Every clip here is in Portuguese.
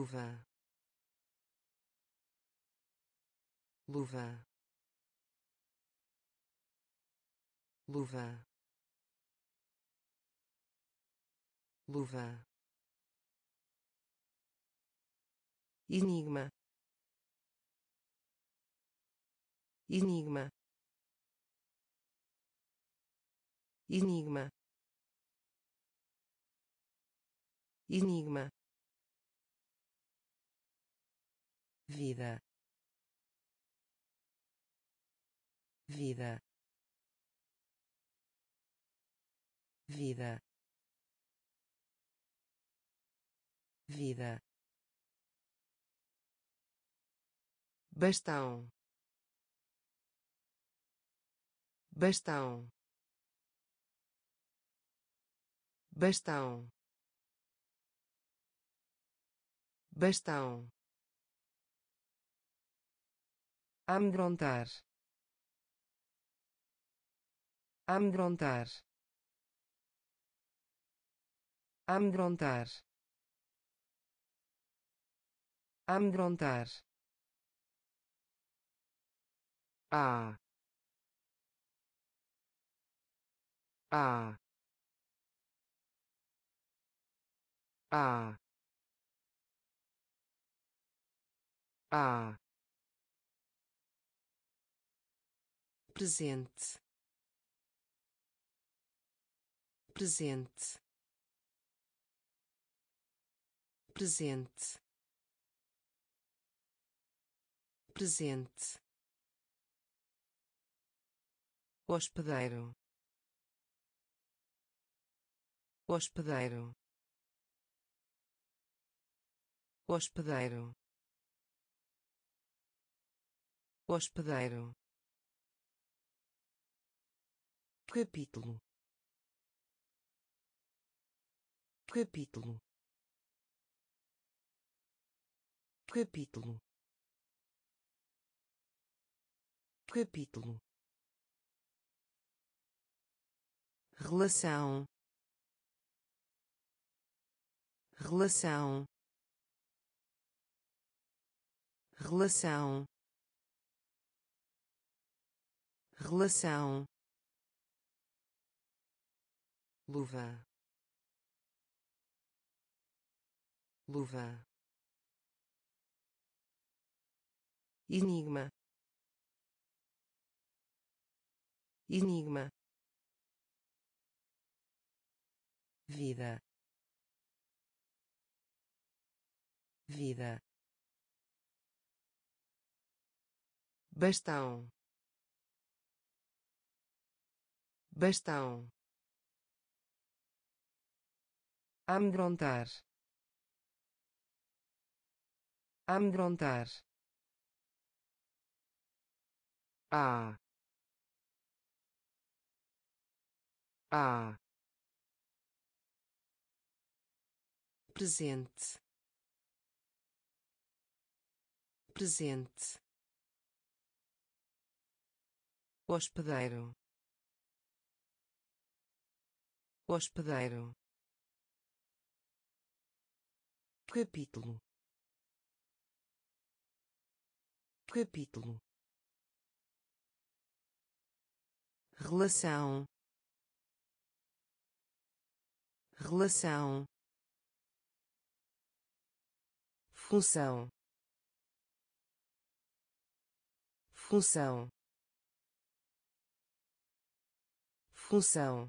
luva, luva, luva, luva, enigma, enigma, enigma, enigma, vida, vida, vida, vida, bastão, bastão, bastão, bastão, amedrontar, amedrontar, amedrontar, amedrontar, a, a, a, a, presente, presente, presente, presente, hospedeiro, hospedeiro, hospedeiro, hospedeiro, capítulo, capítulo, capítulo, capítulo, relação, relação, relação, relação, luva, luva, enigma, enigma, vida, vida, bastão, bastão, amedrontar, amedrontar, a, a, presente, presente, hospedeiro, hospedeiro, capítulo, capítulo, relação, relação, função, função, função,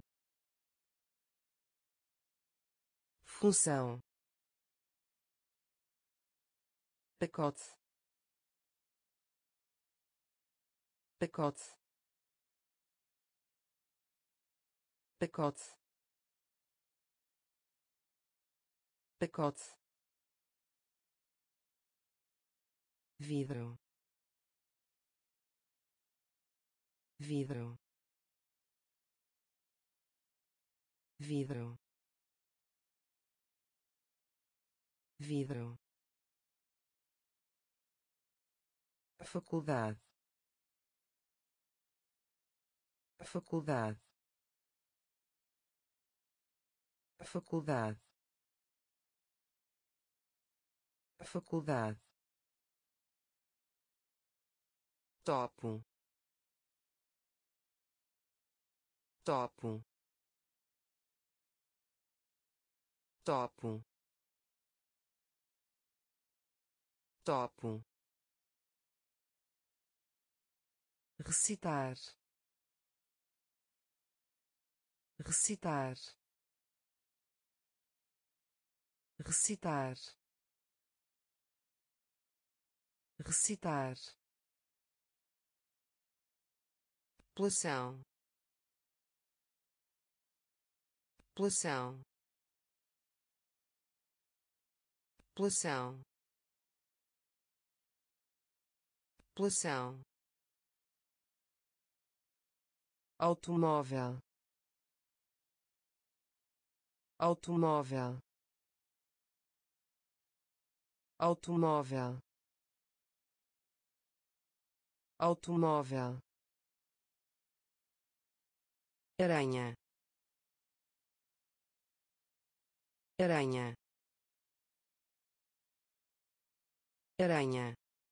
função, pacote, pacote, pacote, pacote, vidro, vidro, vidro, vidro, faculdade, faculdade, faculdade, faculdade, topo, topo, topo, topo, recitar, recitar, recitar, recitar, população, população, população, população, automóvel, automóvel, automóvel, automóvel, aranha, aranha, aranha,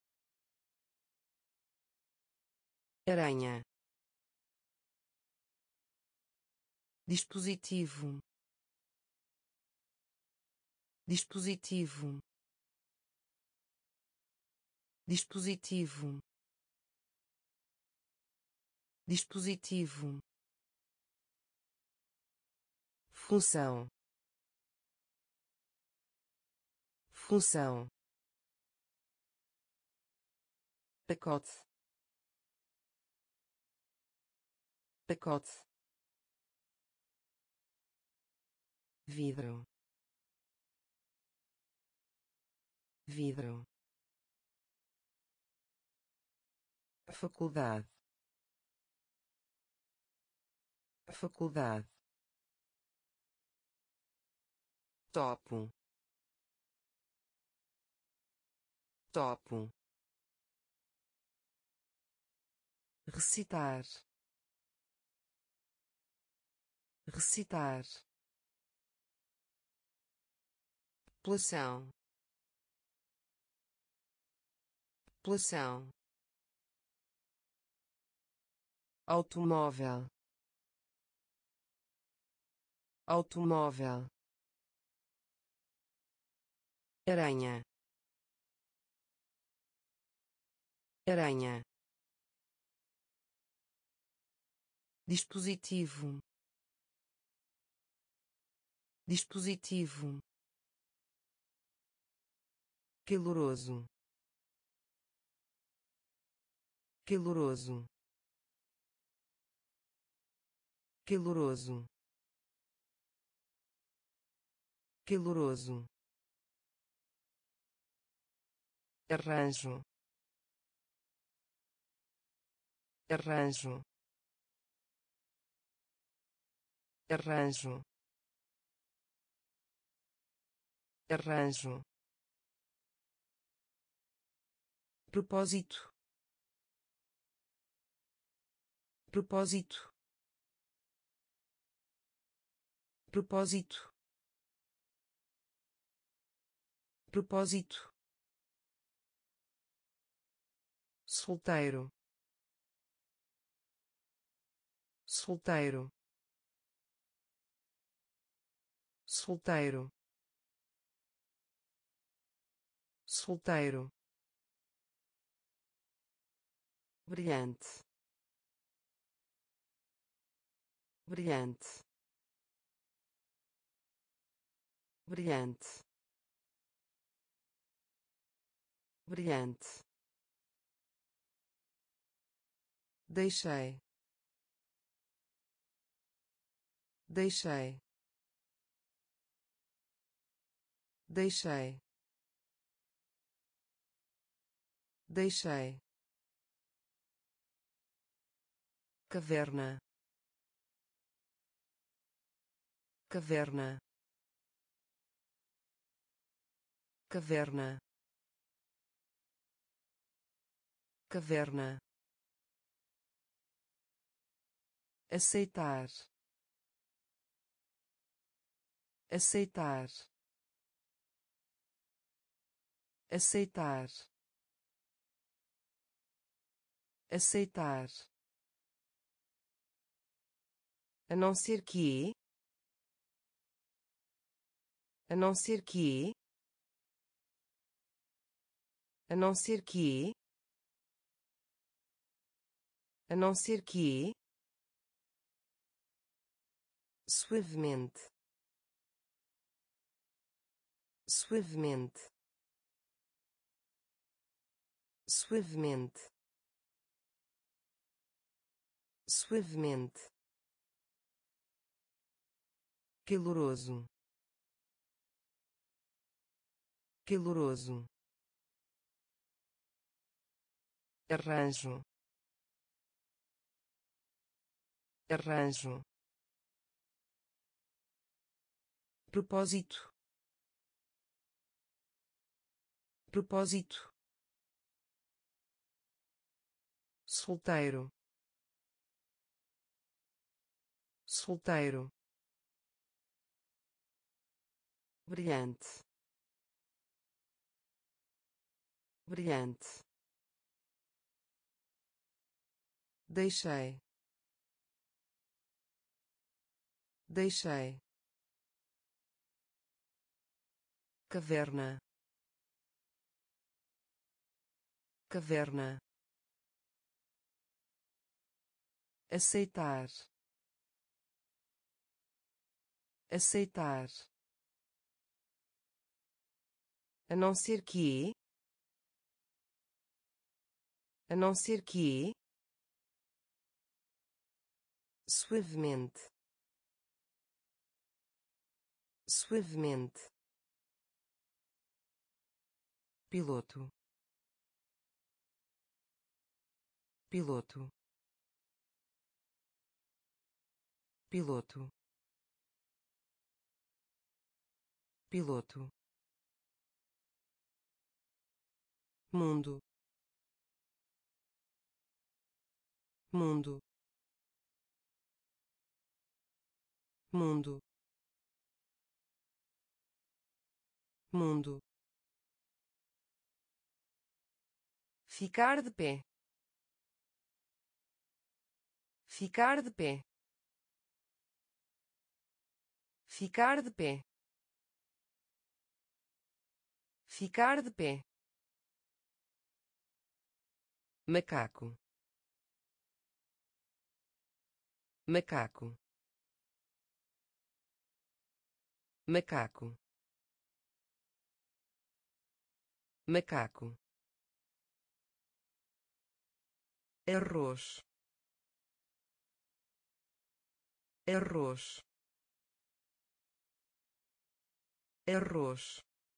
aranha, dispositivo, dispositivo, dispositivo, dispositivo, função, função, pacote, pacote, vidro, vidro, faculdade, faculdade, topo, topo, recitar, recitar, população, população, automóvel, automóvel, aranha, aranha, dispositivo, dispositivo, caloroso, caloroso, caloroso, caloroso, arranjo, arranjo, arranjo, arranjo, propósito, propósito, propósito, propósito, solteiro, solteiro, solteiro, solteiro, brilhante, brilhante, brilhante, brilhante, deixei, deixei, deixei, deixei, caverna, caverna, caverna, caverna, aceitar, aceitar, aceitar, aceitar, a não ser que, a não ser que, a não ser que, a não ser que, suavemente, suavemente, suavemente, suavemente, caloroso, caloroso, arranjo, arranjo, propósito, propósito, solteiro, solteiro, brilhante, brilhante, deixei, deixei, caverna, caverna, aceitar, aceitar, a não ser que, a não ser que, suavemente, suavemente, piloto, piloto, piloto, piloto, mundo, mundo, mundo, mundo, ficar de pé, ficar de pé, ficar de pé, ficar de pé, macaco, macaco, macaco, macaco, arroz, arroz, arroz,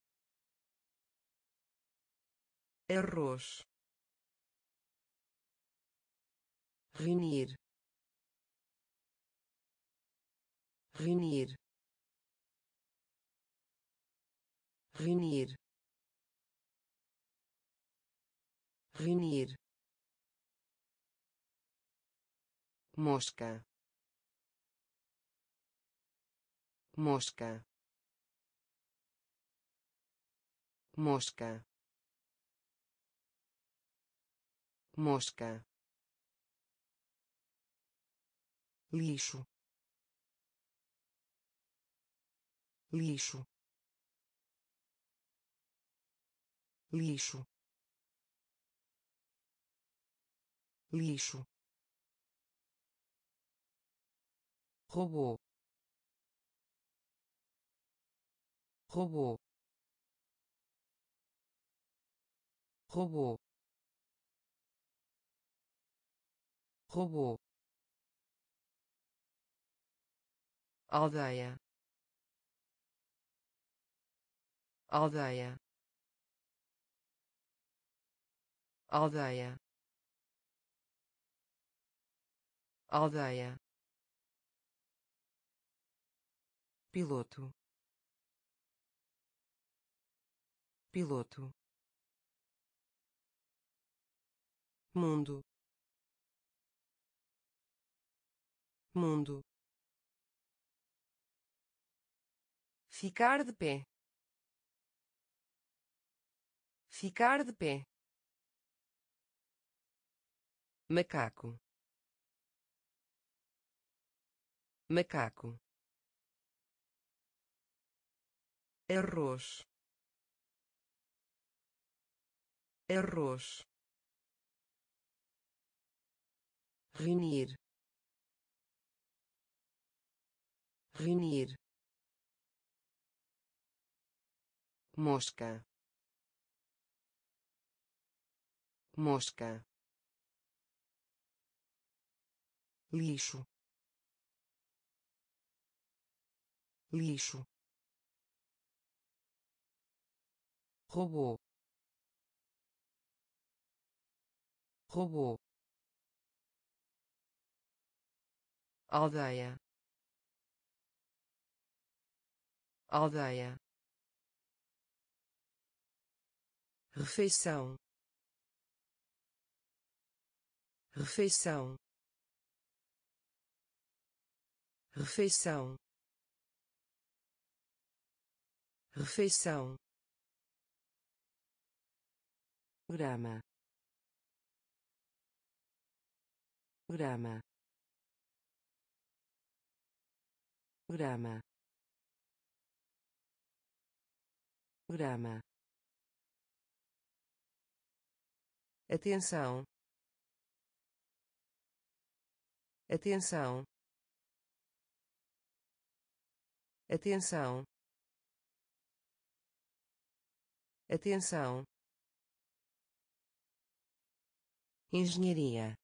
arroz, reunir, reunir, reunir, reunir, mosca, mosca, mosca, mosca, lixo, lixo, lixo, lixo, robô, robô, robô, robô, aldeia, aldeia, aldeia, aldeia, piloto, piloto, mundo, mundo, ficar de pé, ficar de pé, macaco, macaco, arroz, arroz, reunir, reunir, mosca, mosca, lixo, lixo, robô, robô, aldeia, aldeia, refeição, refeição, refeição, refeição, grama, grama, grama, grama, atenção, atenção, atenção, atenção, engenharia,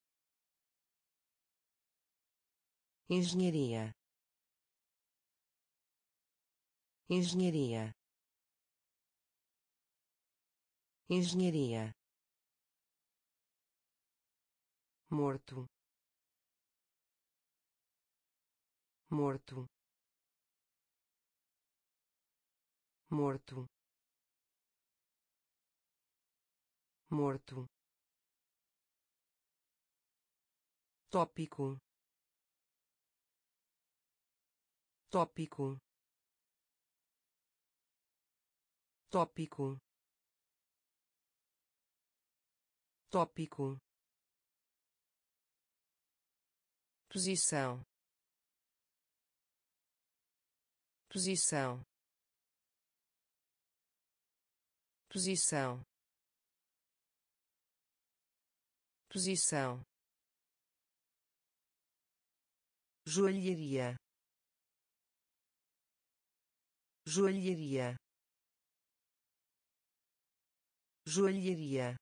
engenharia, engenharia, engenharia, morto, morto, morto, morto, tópico, tópico, tópico, tópico, posição, posição, posição, posição, joalharia, joalharia, joalharia,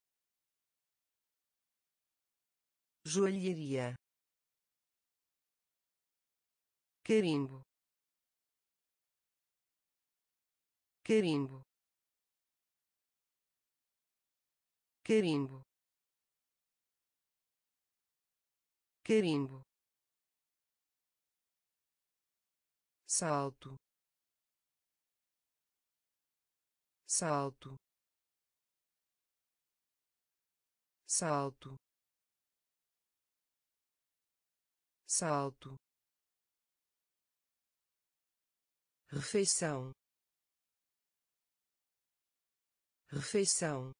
joalharia, carimbo, carimbo, carimbo, carimbo, salto, salto, salto, salto, refeição, refeição,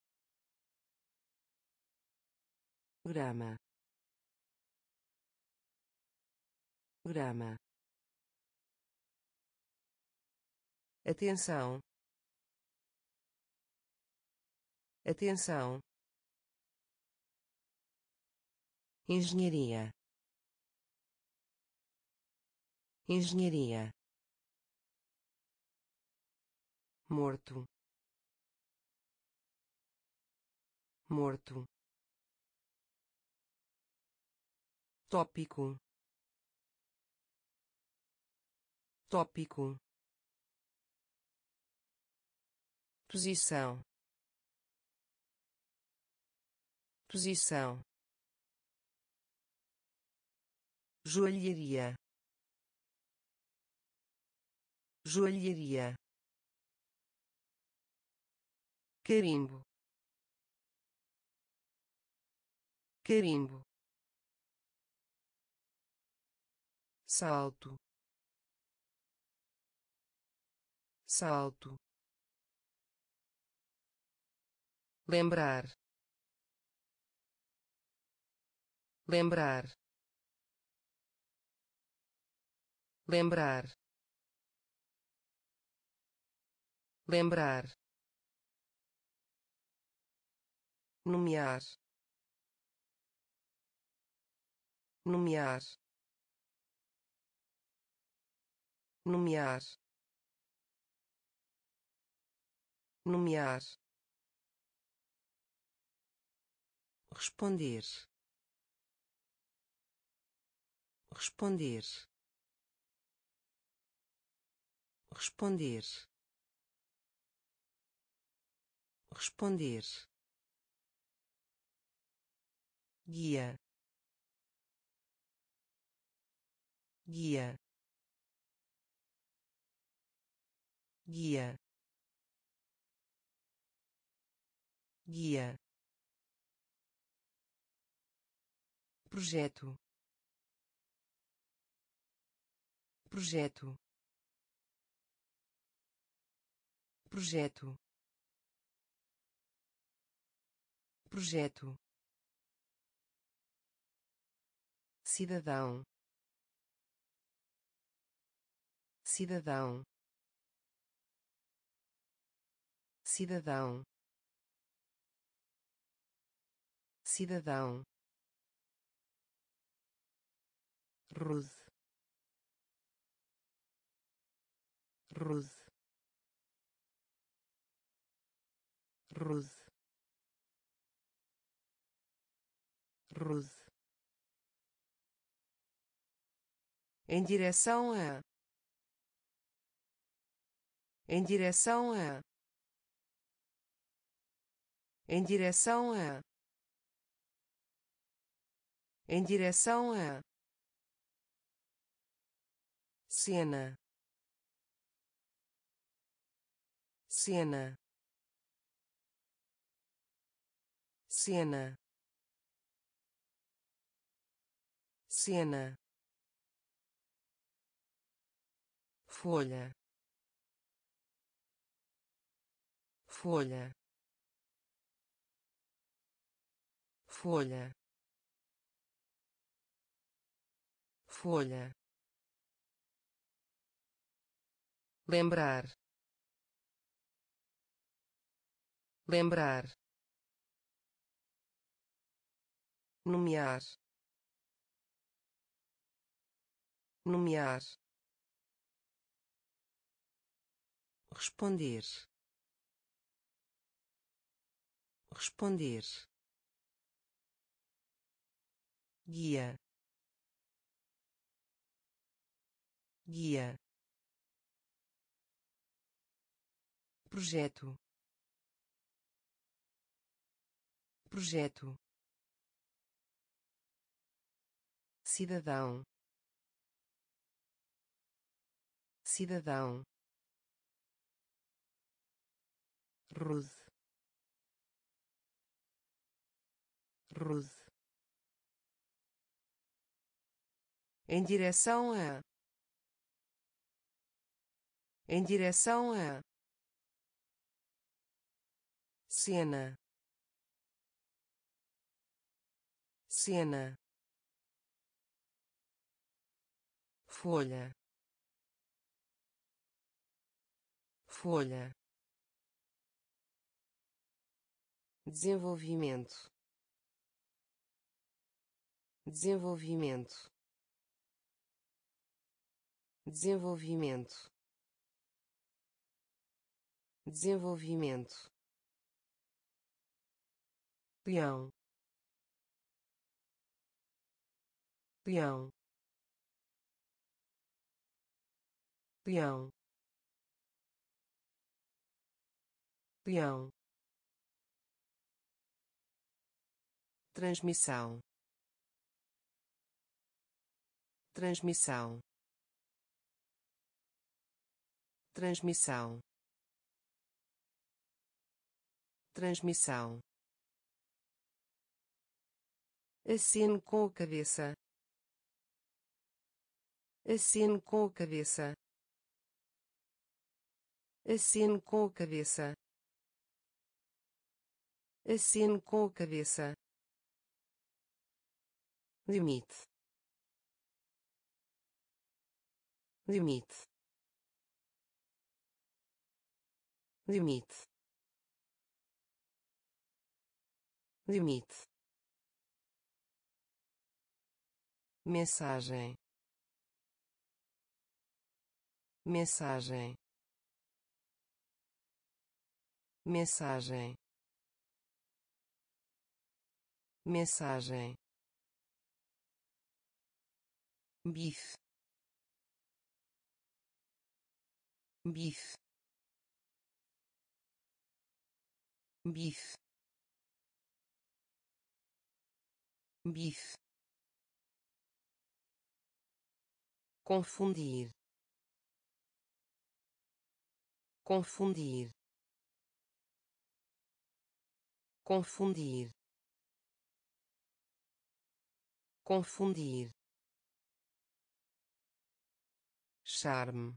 grama, grama, atenção, atenção, engenharia, engenharia, morto, morto, tópico, tópico, posição, posição, joalharia, joalharia, carimbo, carimbo, salto, salto, lembrar, lembrar, lembrar, lembrar, nomear, nomear, nomear, nomear, responder, responder, responder, responder, guia, guia, guia, guia, projeto, projeto, projeto, projeto, cidadão, cidadão, cidadão, cidadão, rude, rude, rude, rude, em direção a, em direção a, em direção a, em direção a, cena, cena, cena, cena, folha, folha, folha, folha, lembrar, lembrar, nomear, nomear, responder, responder, guia, guia, projeto, projeto, cidadão, cidadão, rude, rude, em direção a, em direção a, cena, cena, folha, folha, desenvolvimento, desenvolvimento, desenvolvimento, desenvolvimento, peão, peão, peão, peão, transmissão, transmissão, transmissão, transmissão, aceno com a cabeça, aceno com a cabeça, aceno com a cabeça, Aceno com a cabeça. Limite. Limite. Limite. Limite. Mensagem. Mensagem. Mensagem. Mensagem. Bife. Bife. Bife. Bife. Confundir. Confundir. Confundir. Confundir. Charme.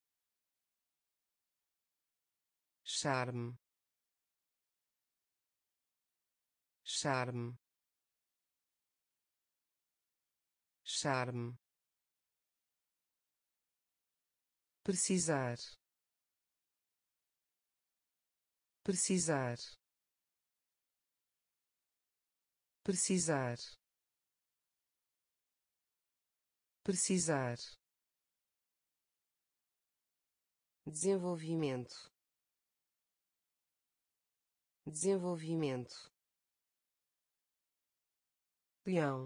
Charme. Charme. Charme. Precisar. Precisar. Precisar. Precisar. Desenvolvimento. Desenvolvimento. Leão.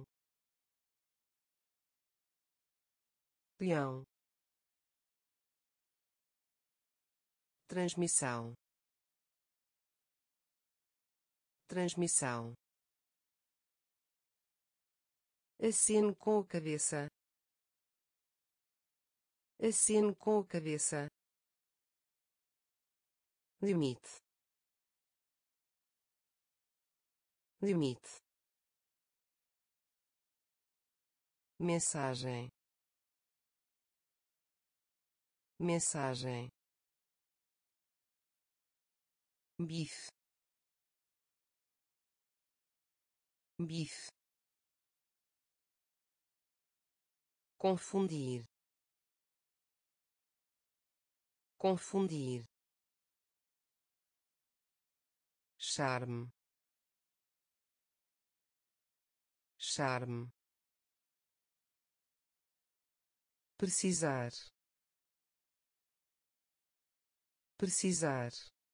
Leão. Transmissão. Transmissão. Aceno com a cabeça. Aceno com a cabeça. Limite. Limite. Mensagem. Mensagem. Bife. Bife. Confundir. Confundir. Charme. Charme. Precisar. Precisar.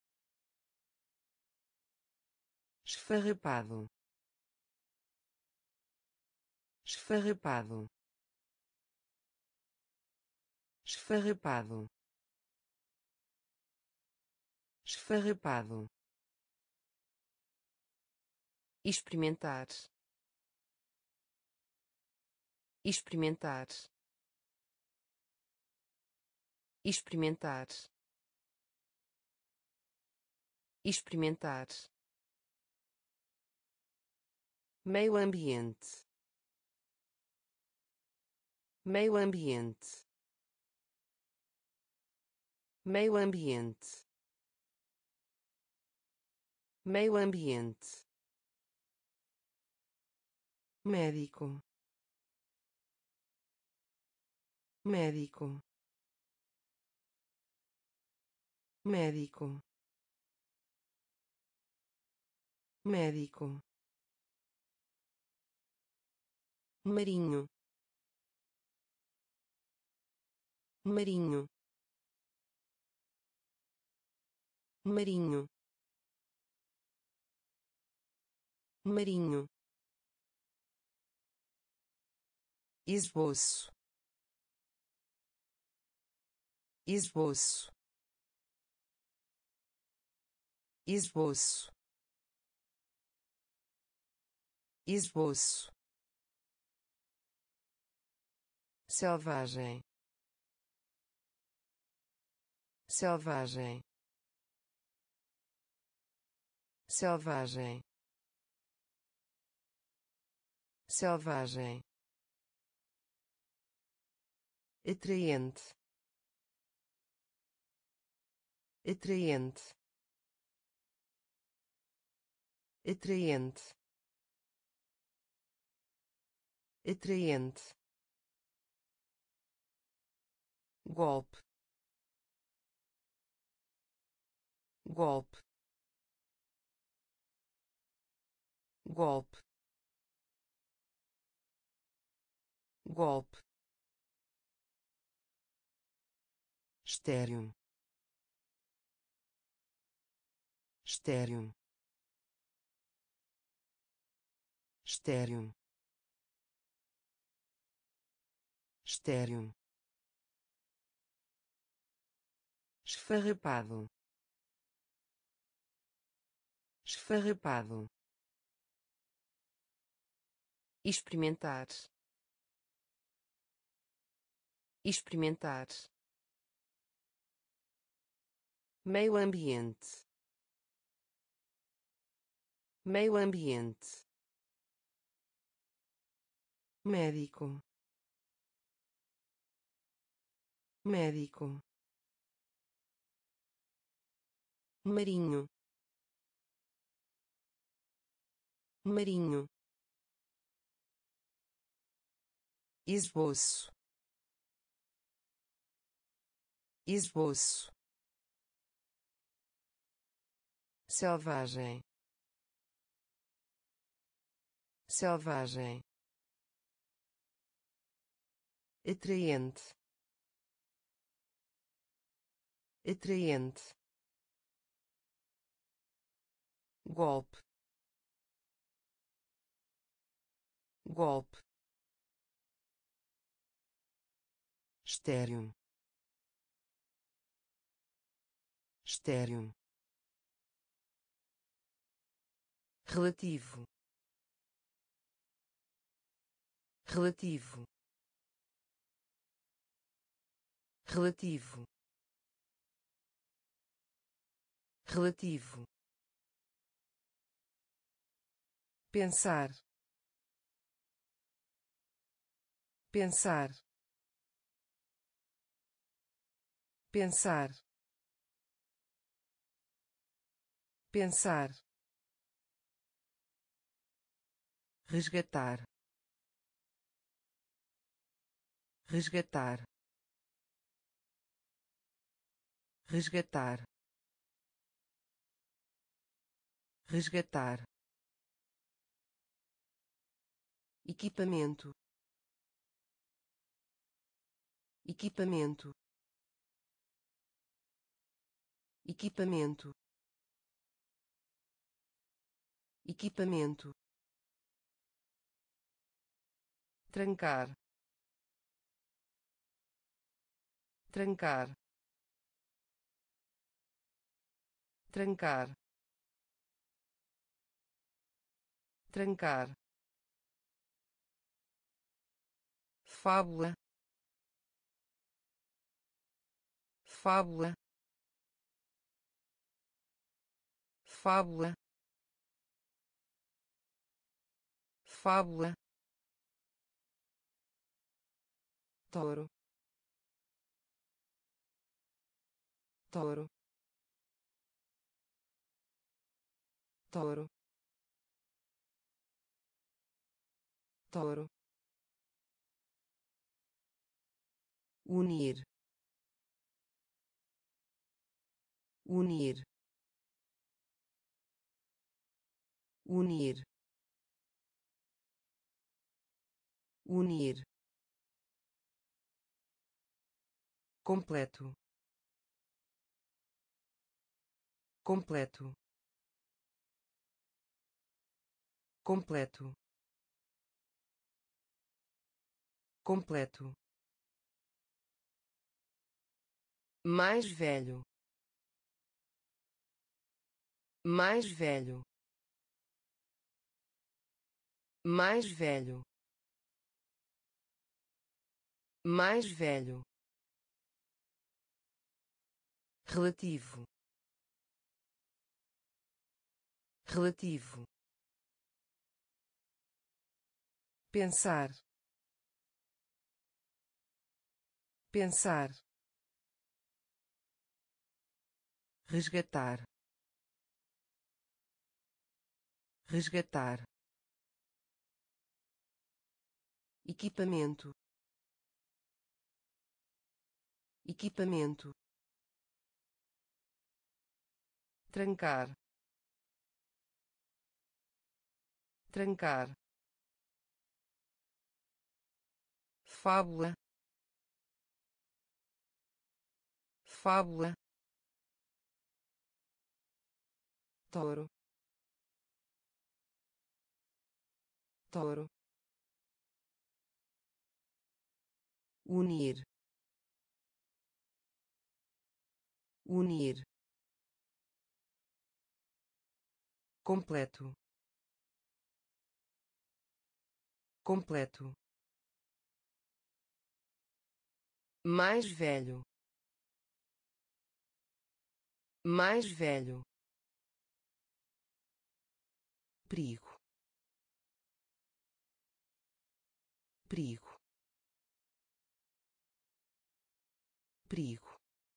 Esfarrapado. Esfarrapado. Esfarrapado. Esfarrapado. Experimentar. Experimentar. Experimentar. Experimentar. Meio ambiente. Meio ambiente. Meio ambiente. Meio ambiente. Médico. Médico. Médico. Médico. Marinho. Marinho. Marinho. Marinho. Esboço. Esboço. Esboço. Esboço. Selvagem. Selvagem. Selvagem. Selvagem. Atraente. Atraente. atraente, atraente, golpe, golpe, golpe, golpe, estéreo, estéreo, estéreo, estéreo, esfarrapado, esfarrapado, experimentar, experimentar, meio ambiente, meio ambiente, médico, médico, marinho, marinho, esboço, esboço, selvagem, selvagem, atraente, atraente, golpe, golpe, estéreo, estéreo, relativo, relativo, relativo, relativo, pensar, pensar, pensar, pensar, resgatar, resgatar, resgatar, resgatar, equipamento, equipamento, equipamento, equipamento, trancar, trancar, trancar, trancar, fábula, fábula, fábula, fábula, touro, touro, touro, touro, unir, unir, unir, unir, completo, completo, completo, completo, mais velho, mais velho, mais velho, mais velho, relativo, relativo, pensar, pensar, resgatar, resgatar, equipamento, equipamento, trancar, trancar, fábula, fábula, touro, touro, unir, unir, completo, completo, mais velho, mais velho, perigo, perigo, perigo,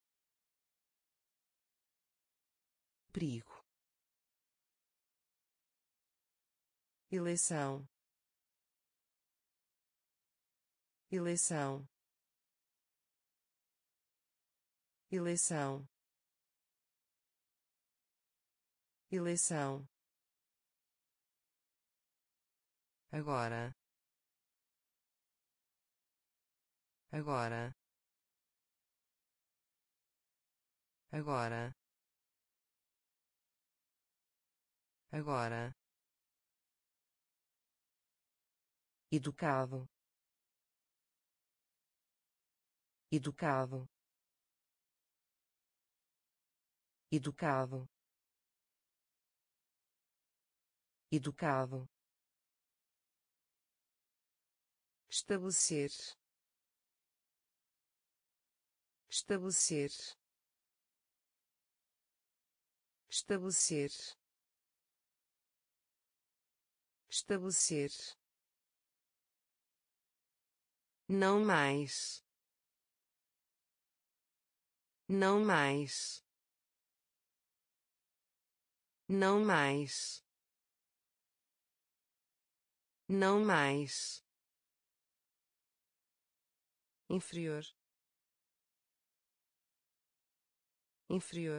perigo, eleição, eleição, eleição, eleição, agora, agora, agora, agora, educado, educado, educado, educado, estabelecer, estabelecer, estabelecer, estabelecer, não mais, não mais, não mais, não mais, inferior, inferior,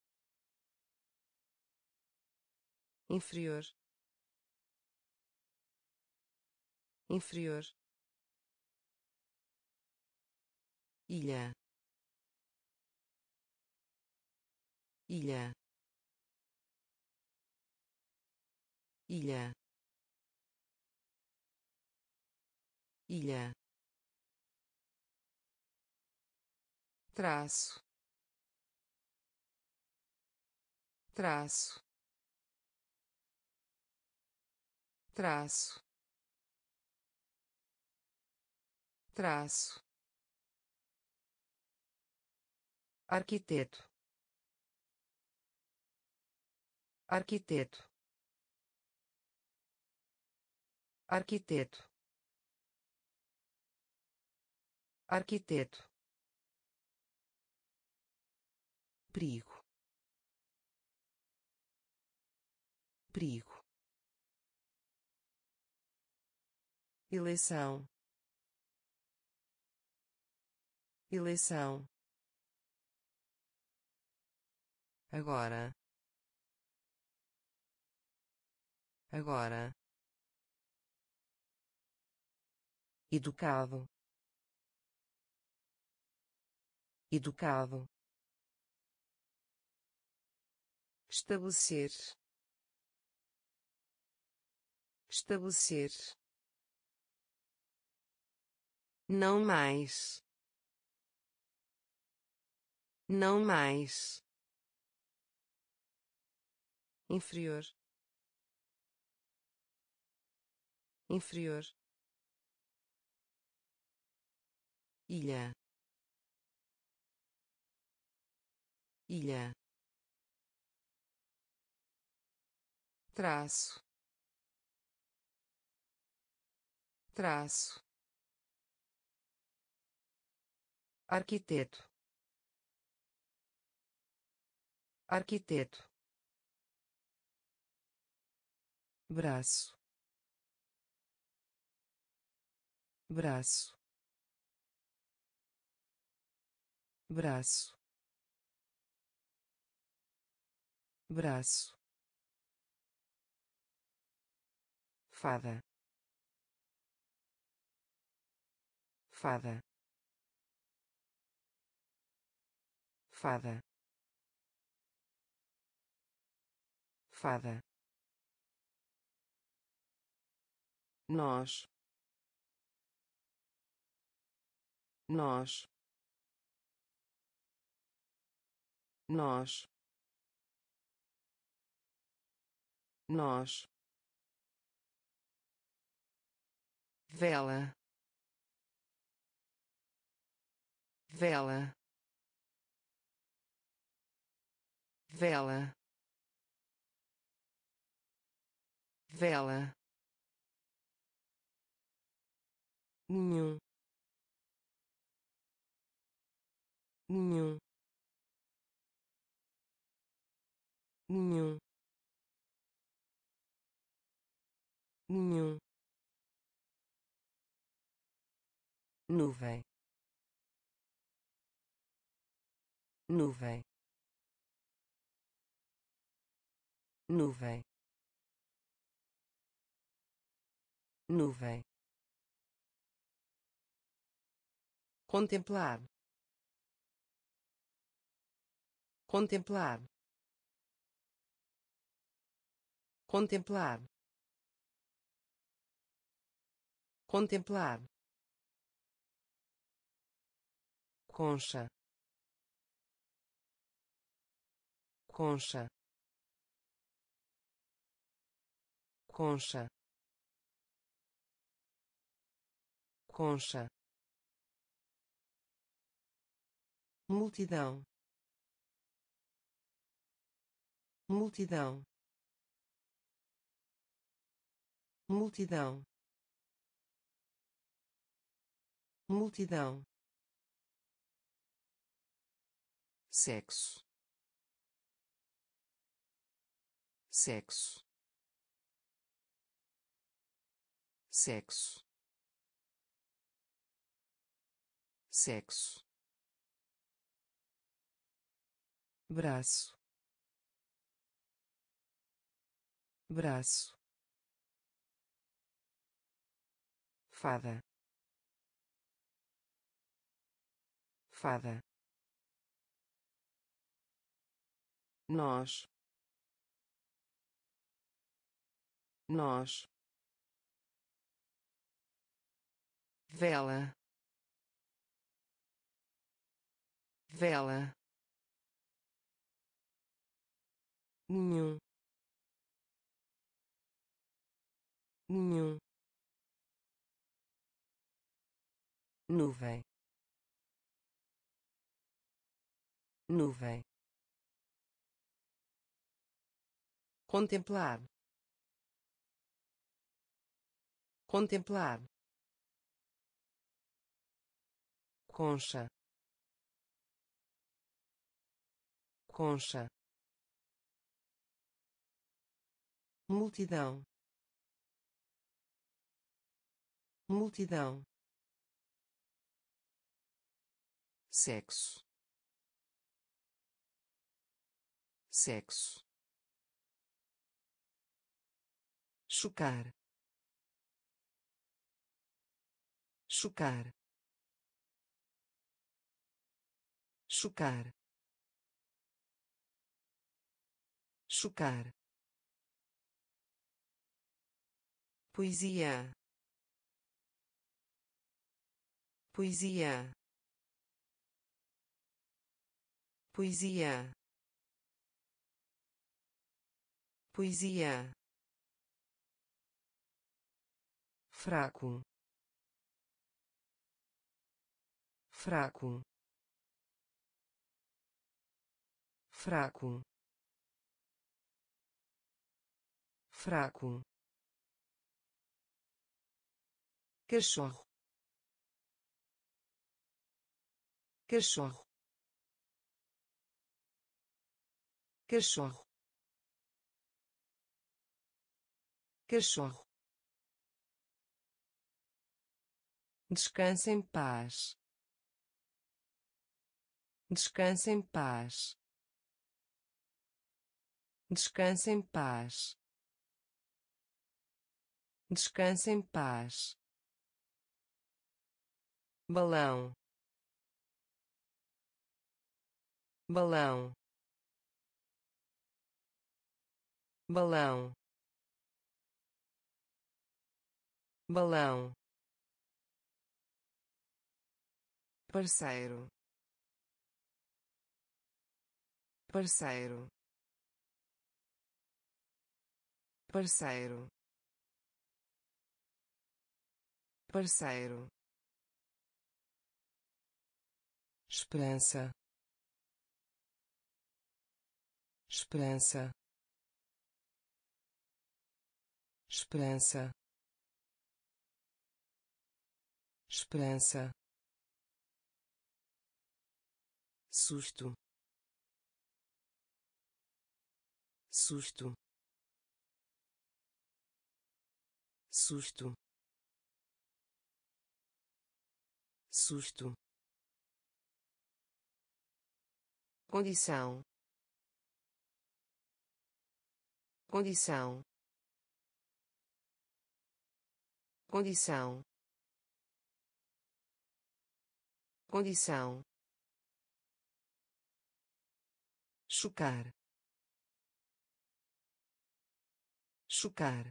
inferior, inferior, ilha, ilha, ilha, ilha, traço, traço, traço, traço, arquiteto, arquiteto, arquiteto, arquiteto, perigo, perigo, eleição, eleição, agora, agora, educado, educado, estabelecer, estabelecer, não mais, não mais, inferior, inferior, ilha, ilha, traço, traço, arquiteto, arquiteto, braço, braço, braço, braço, fada, fada, fada, fada, nós, nós, nós, nós, vela, vela, vela, vela, nenhum, nenhum, nenhum, nenhum, nuvem, nuvem, nuvem, nuvem, contemplar, contemplar, contemplar, contemplar, concha, concha, concha, concha, multidão, multidão, multidão, multidão, sexo, sexo, sexo, sexo, braço, braço, fada, fada, nós, nós, vela, vela, nenhum, nenhum, nuvem, nuvem, contemplar, contemplar, concha, concha, multidão, multidão, sexo, sexo, chocar, chocar, chocar, chocar, poesia, poesia, poesia, poesia, fraco, fraco, fraco, fraco, cachorro, cachorro, cachorro, cachorro, descanse em paz, descanse em paz, descanse em paz, descanse em paz, balão, balão, balão, balão, parceiro, parceiro, parceiro, parceiro, esperança, esperança, esperança, esperança, susto, susto, susto, susto, condição, condição, condição, condição, chocar, chocar,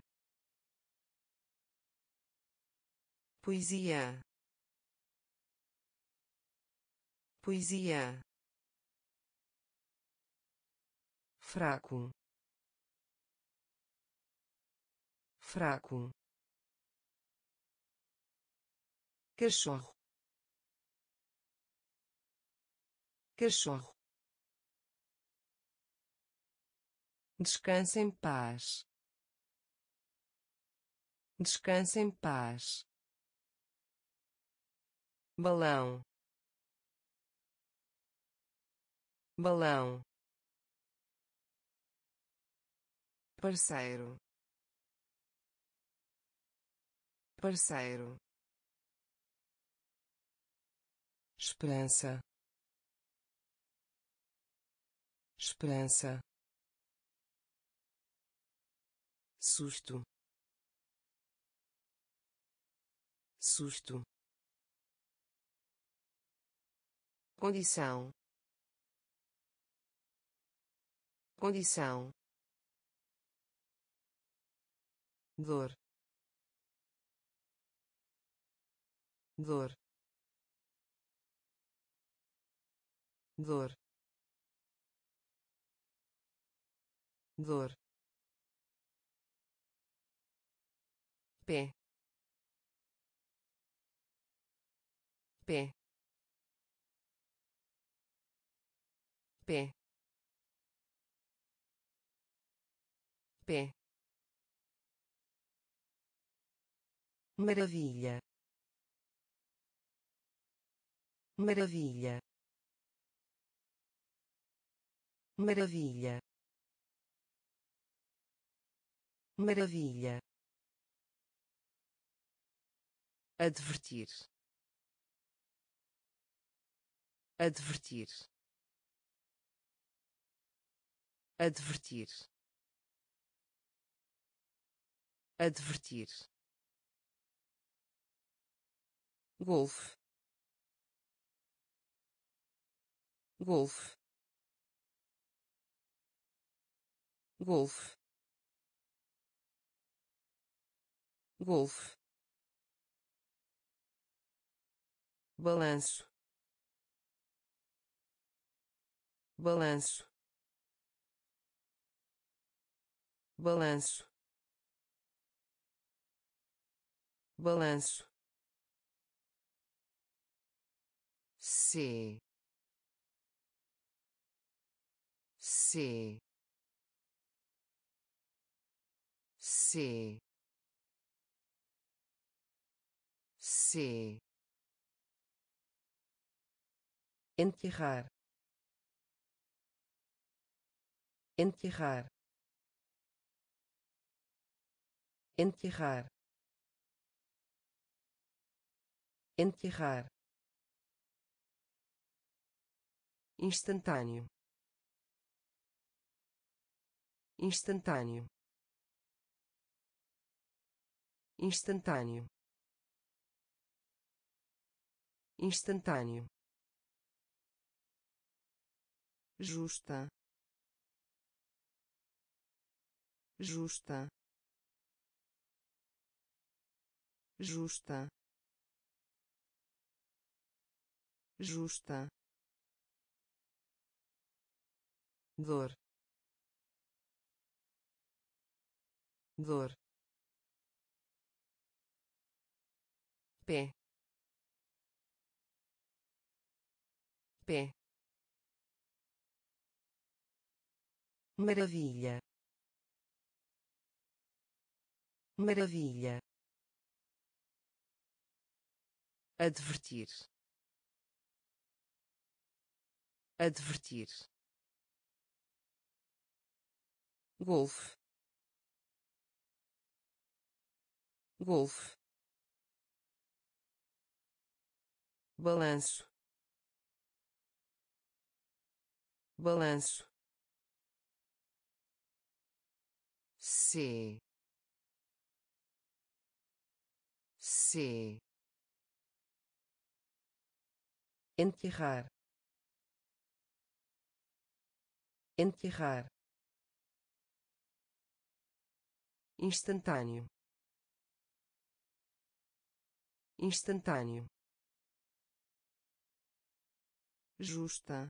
poesia, poesia, fraco, fraco, cachorro, cachorro, descanse em paz, descanse em paz, balão, balão, parceiro, parceiro, esperança, esperança, susto, susto, condição, condição, dor, dor, dor, dor, pé, pé, pé, pé, maravilha, maravilha, maravilha, maravilha, advertir, advertir, advertir, advertir, golfe, golfe, golfe, golfe, balanço, balanço, balanço, balanço, C, C, C, C, enterrar, enterrar, enterrar, enterrar, instantâneo, instantâneo, instantâneo, instantâneo, justa, justa, justa, justa, dor, dor, pé, pé, maravilha, maravilha, advertir, advertir, golfe, golfe, balanço, balanço, C, C, enterrar, enterrar, instantâneo, instantâneo, justa,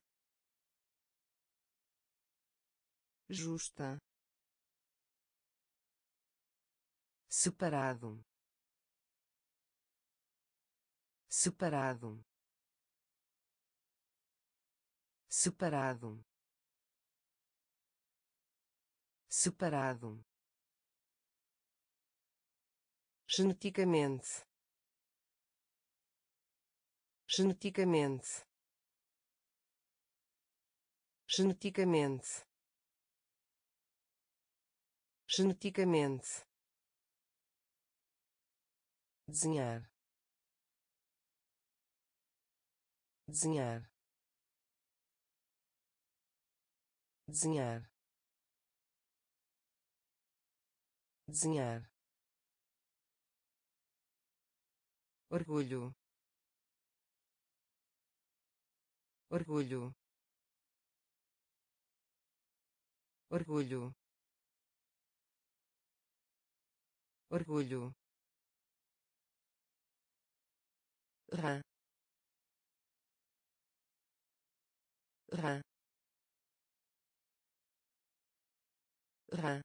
justa, separado, separado, separado, separado, geneticamente, geneticamente, geneticamente, geneticamente, desenhar, desenhar, desenhar, desenhar, orgulho, orgulho, orgulho, orgulho, rã, rã, rã,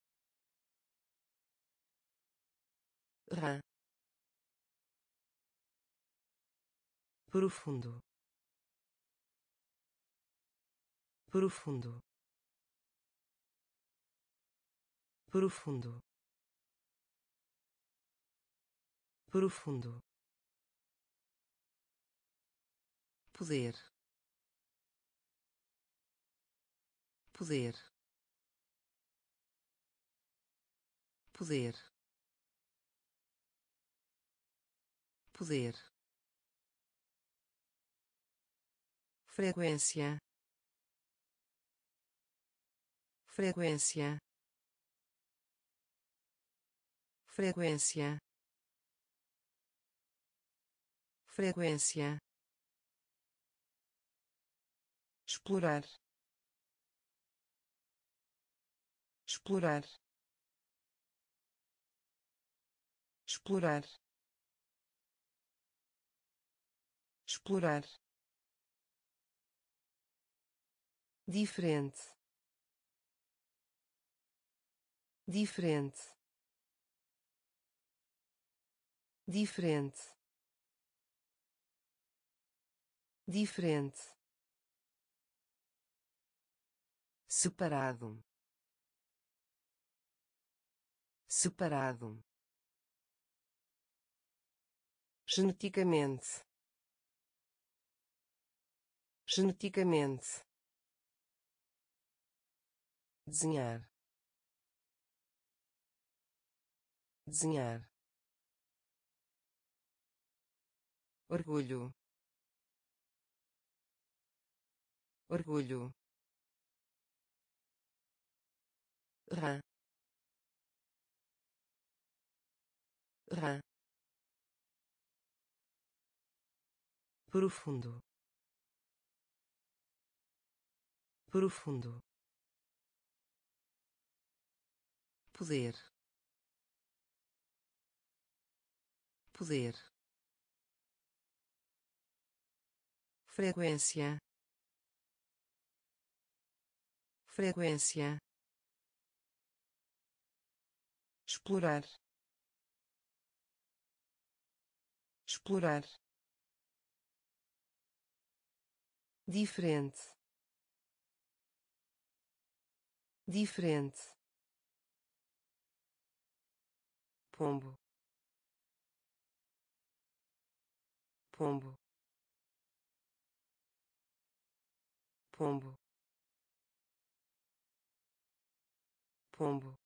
rã, profundo, profundo, profundo, profundo, poder, poder, poder, poder, frequência, frequência, frequência, frequência, explorar, explorar, explorar, explorar, diferente, diferente, diferente, diferente, separado, separado, geneticamente, geneticamente, desenhar, desenhar, orgulho, orgulho, rã, rã, profundo, profundo, poder, poder, frequência, frequência, explorar, explorar, diferente, diferente, pombo, pombo, pombo, pombo,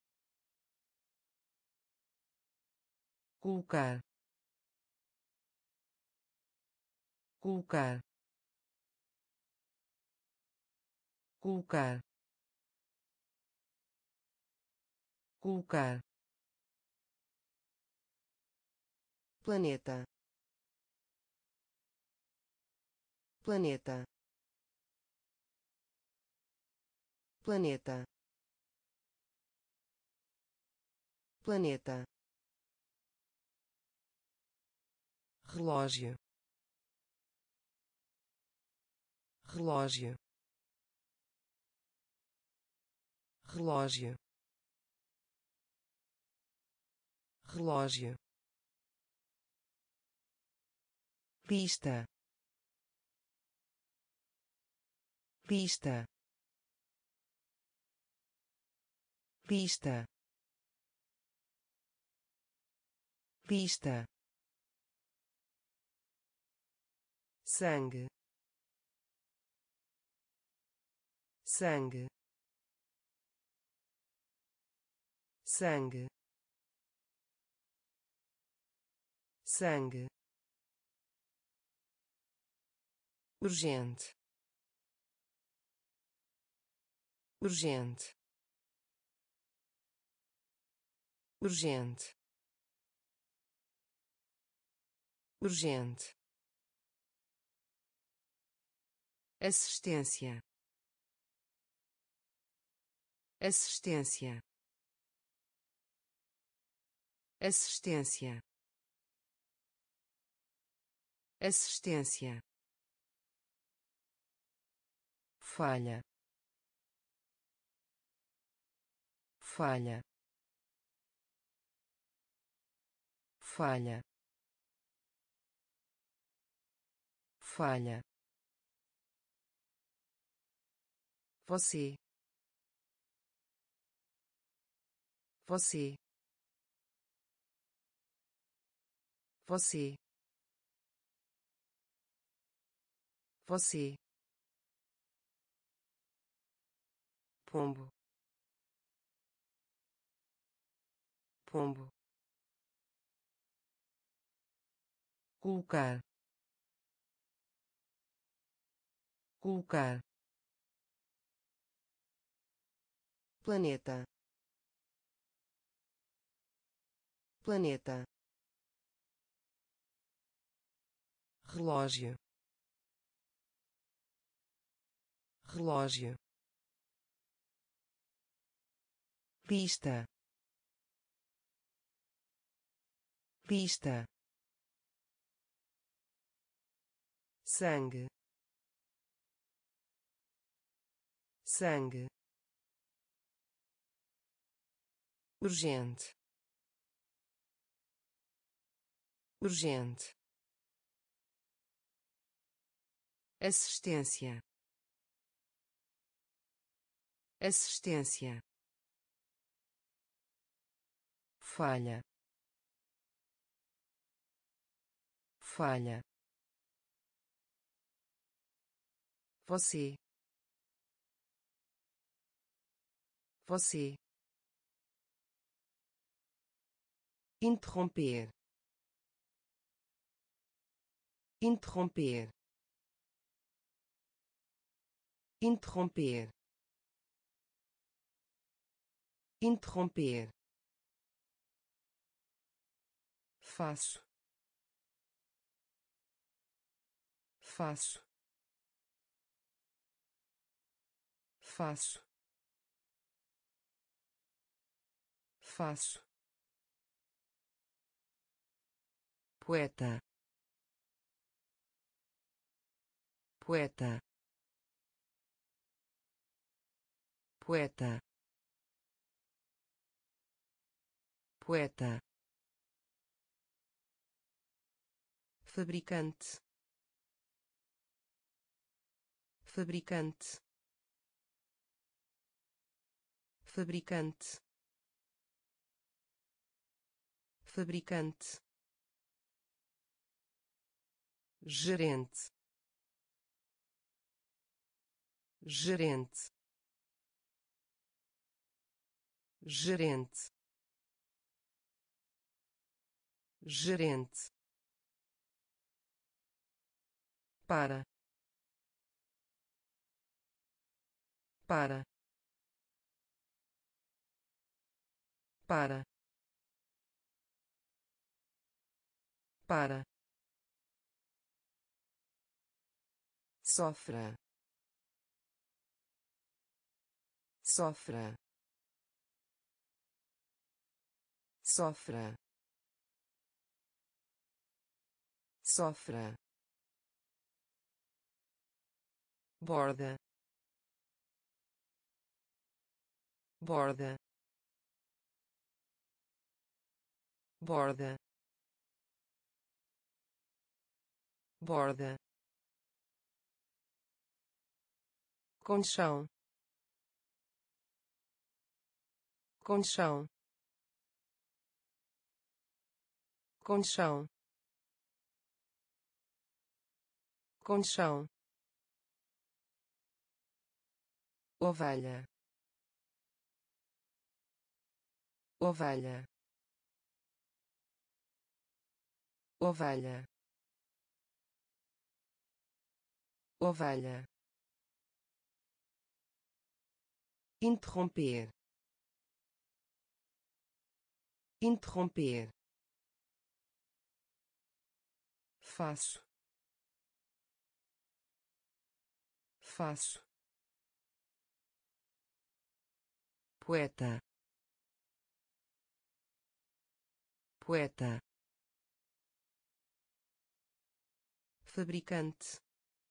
colocar, colocar, colocar, colocar, planeta, planeta, planeta, planeta, relógio, relógio, relógio, relógio, pista, pista, pista, pista, sangue, sangue, sangue, sangue, urgente, urgente, urgente, urgente, assistência, assistência, assistência, assistência, falha, falha, falha, falha, você, você, você, você, pombo, pombo, colocar, colocar, planeta, planeta, relógio, relógio, pista, pista, sangue, sangue, urgente, urgente, assistência, assistência, falha, falha, você, você, interromper, interromper, interromper, interromper, faço, faço, faço, faço, poeta, poeta, poeta, poeta, fabricante, fabricante, fabricante, fabricante, gerente, gerente, gerente, gerente, para, para, para, para, sofra, sofra, sofra, sofra, borda, borda, borda, borda, conchão, conchão, conchão, conchão, ovelha, ovelha, ovelha, ovelha, interromper, interromper, faço, faço, poeta, poeta, fabricante,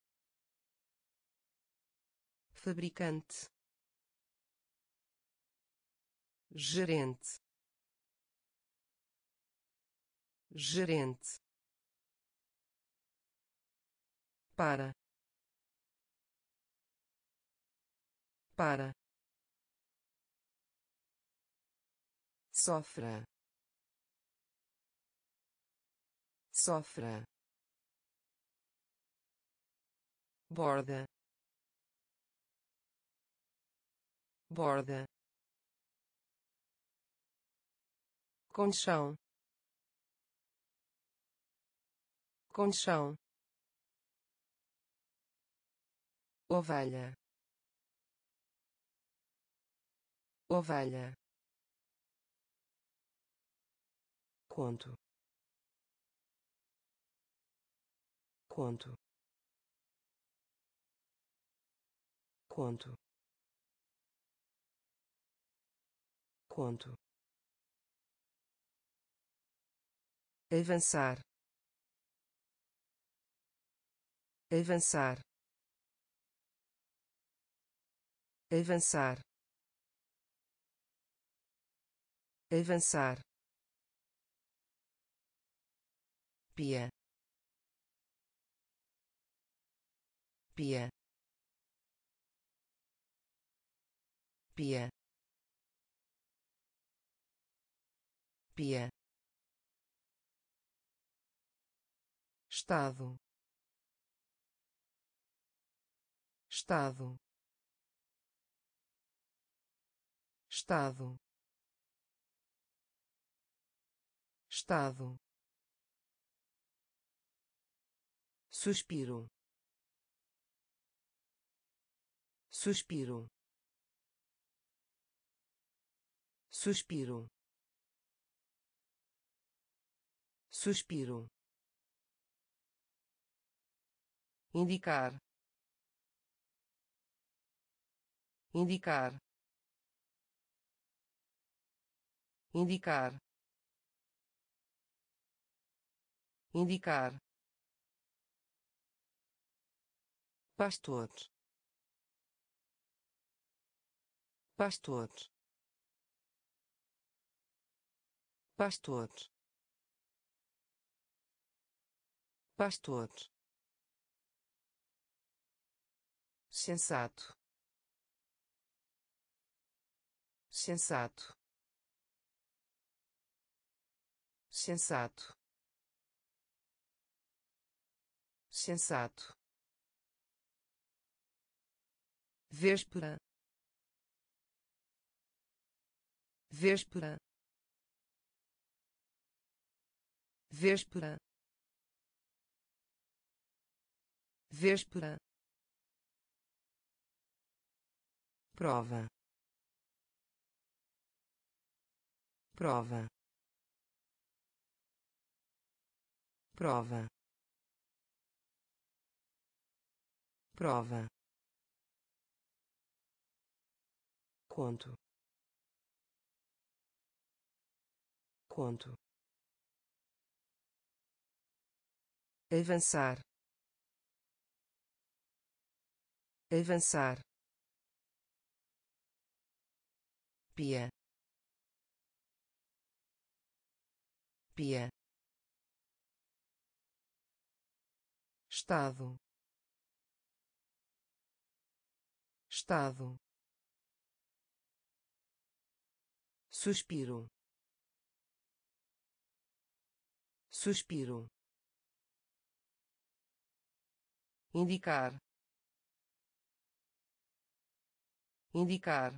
fabricante, gerente, gerente, para, para, sofra, sofra, borda, borda, conchão, conchão, ovelha, ovelha, conto, conto, conto, conto, avançar, avançar, avançar, avançar, pia, pia, pia, pia, estado, estado, estado, estado, suspiro, suspiro, suspiro, suspiro, indicar, indicar, indicar, indicar, pastor, pastor, pastor, pastor, sensato, sensato, sensato, sensato, véspera, véspera, véspera, véspera, prova, prova, prova, prova, conto, conto, avançar, avançar, pia, pia, estado, estado, suspiro, suspiro, indicar, indicar,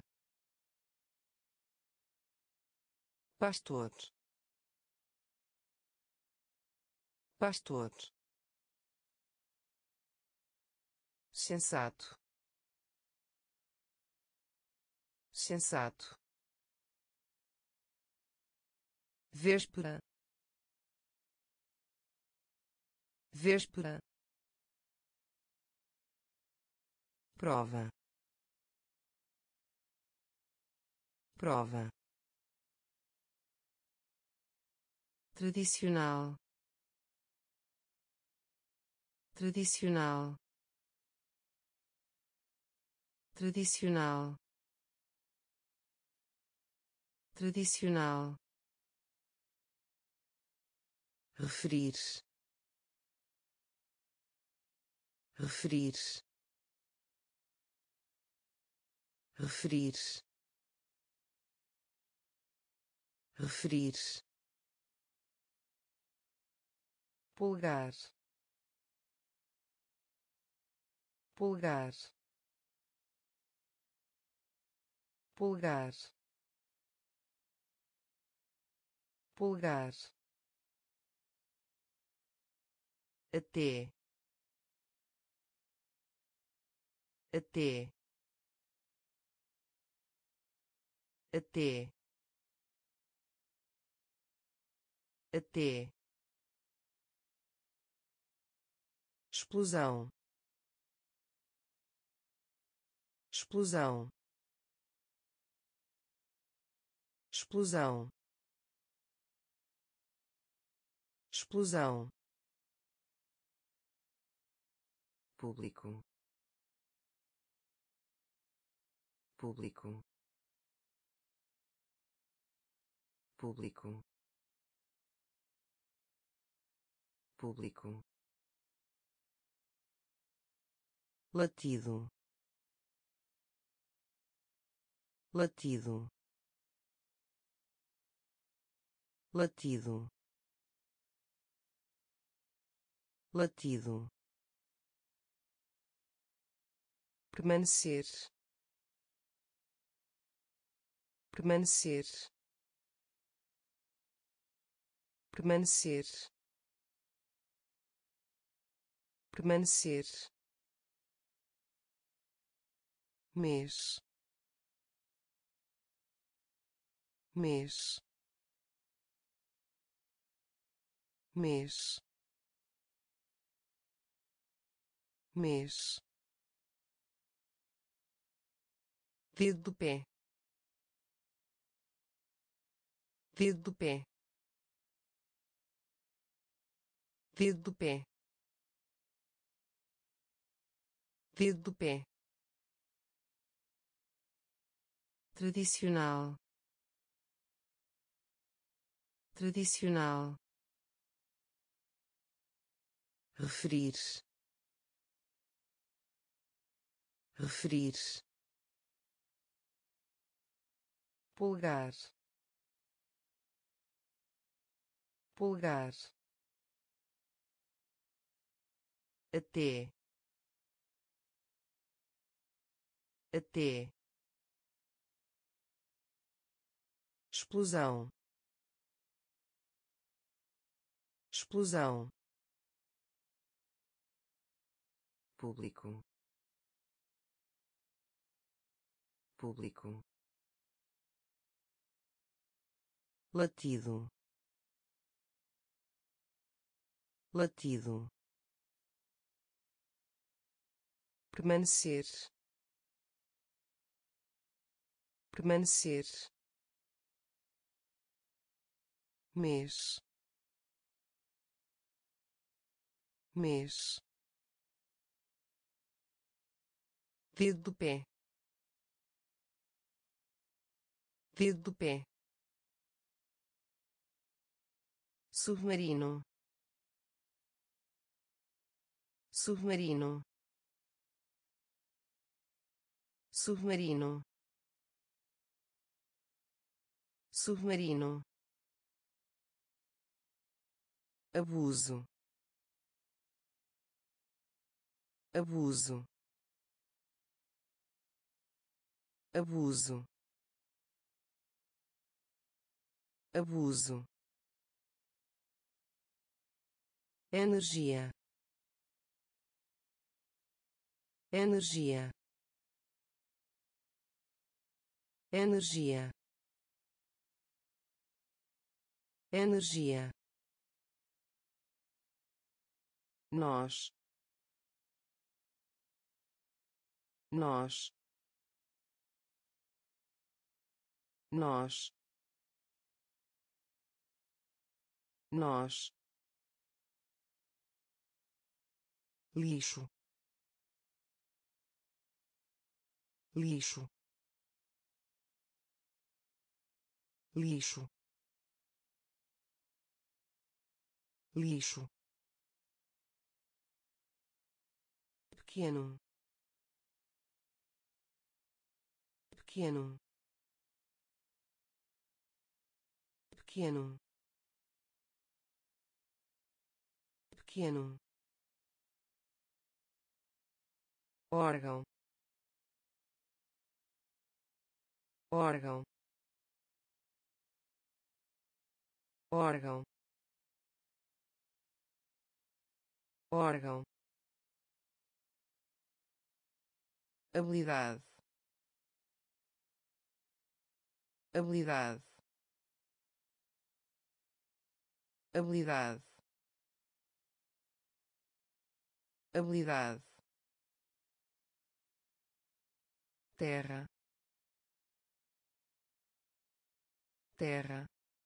pastor, pastor, sensato, sensato, véspera, véspera, prova, prova, tradicional, tradicional, tradicional, tradicional, referir, referir, referir, referir, pulgar, pulgar, pulgar, pulgar, até, até, até, até, explosão, explosão, explosão, explosão, público, público, público, público, latido, latido, latido, latido, permanecer, permanecer, permanecer, permanecer, mês, mês, mês, mês, dedo do pé, dedo do pé, dedo do pé, dedo do pé, tradicional, tradicional, referir, referir, polegar, polegar, até, até, explosão, explosão, público, público, latido, latido, permanecer, permanecer, mês, mês, dedo do pé, dedo do pé, submarino, submarino, submarino, submarino, abuso, abuso, abuso, abuso, energia, energia, energia, energia, nós, nós, nós, nós, lixo, lixo, lixo, lixo, pequeno, pequeno, pequeno, pequeno, órgão, órgão, órgão, órgão, habilidade, habilidade, habilidade, habilidade, terra, terra,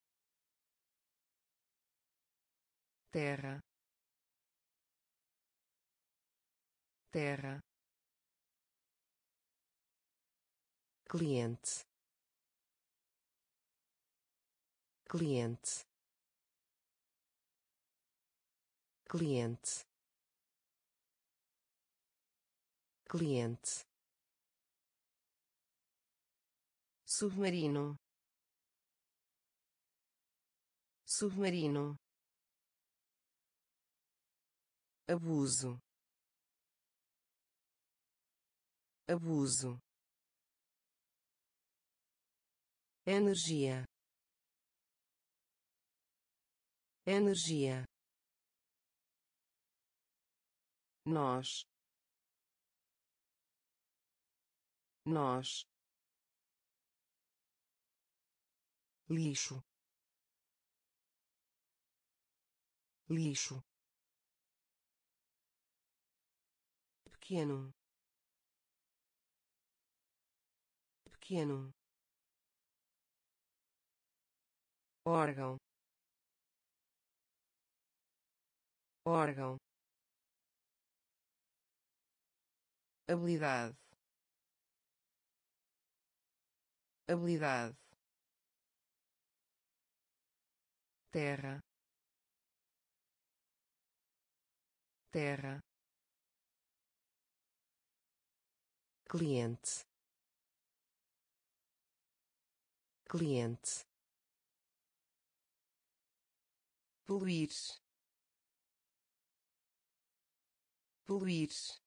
terra, terra, cliente, cliente, cliente, cliente, submarino, submarino, abuso, abuso, energia, energia, nós, nós, lixo, lixo, pequeno, pequeno, órgão, órgão, habilidade, habilidade, terra, terra, cliente, cliente, poluir, poluir,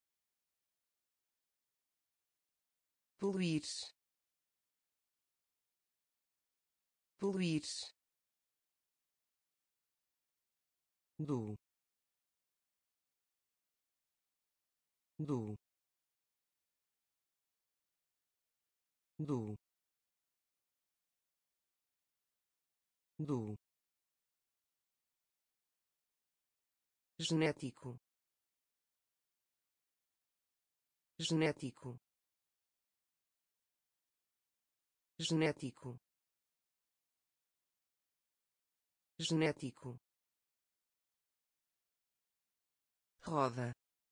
poluir, poluir, do, do, do, do, genético, genético, genético, genético, roda,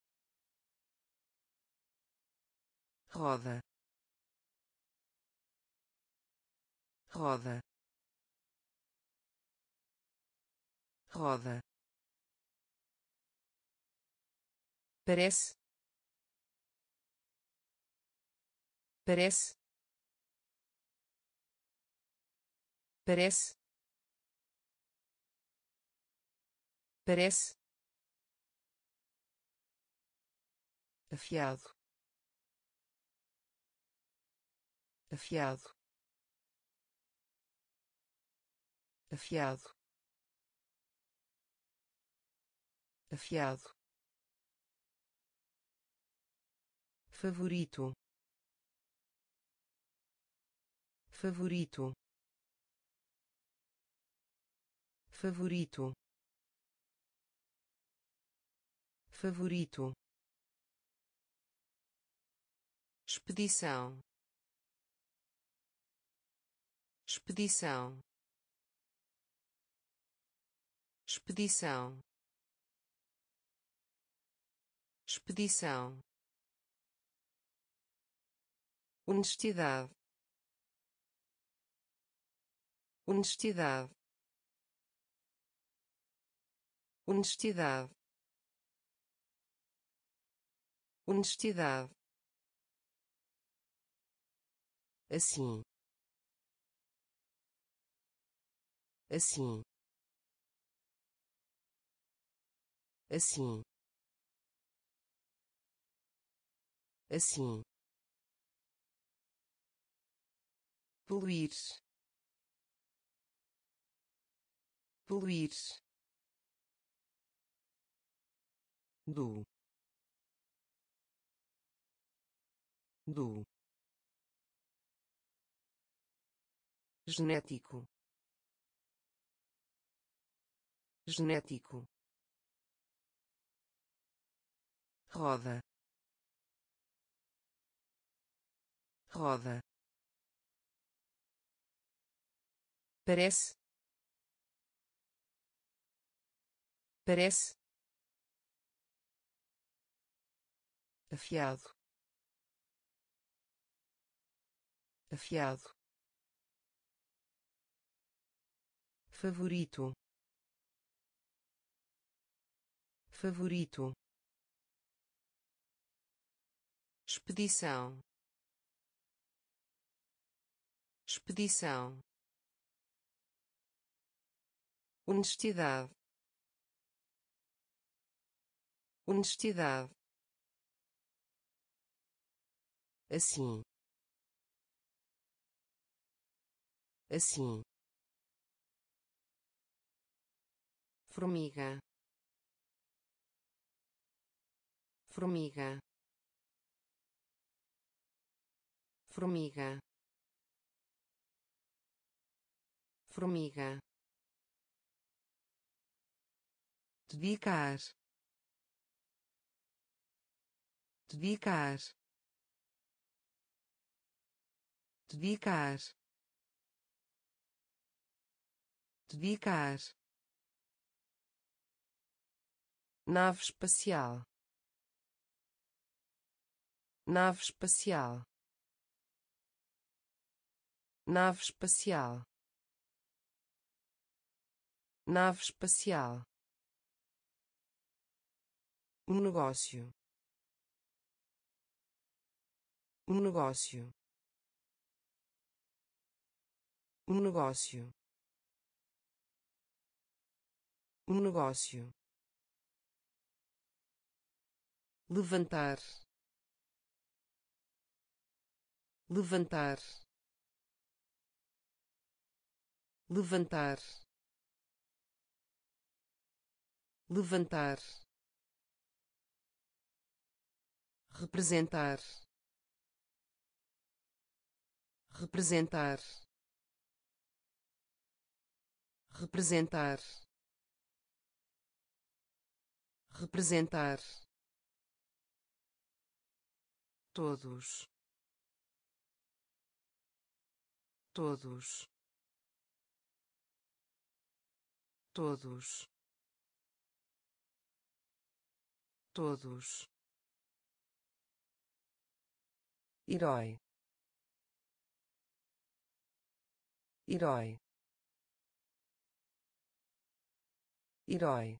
roda, roda, roda, parece, parece, parece, parece, afiado, afiado, afiado, afiado, favorito, favorito, favorito, favorito, expedição, expedição, expedição, expedição, honestidade, honestidade, honestidade, honestidade, assim, assim, assim, assim, poluir, poluir, do, genético, genético, roda, roda, parece, parece, afiado, afiado, favorito, favorito, expedição, expedição, honestidade, honestidade, assim, assim, formiga, formiga, formiga, formiga, dedicar, dedicar, dedicar, dedicar, nave espacial, nave espacial, nave espacial, nave espacial, um negócio, um negócio, um negócio, um negócio, levantar, levantar, levantar, levantar, representar, representar, representar, representar, todos, todos, todos, todos, herói, herói, herói,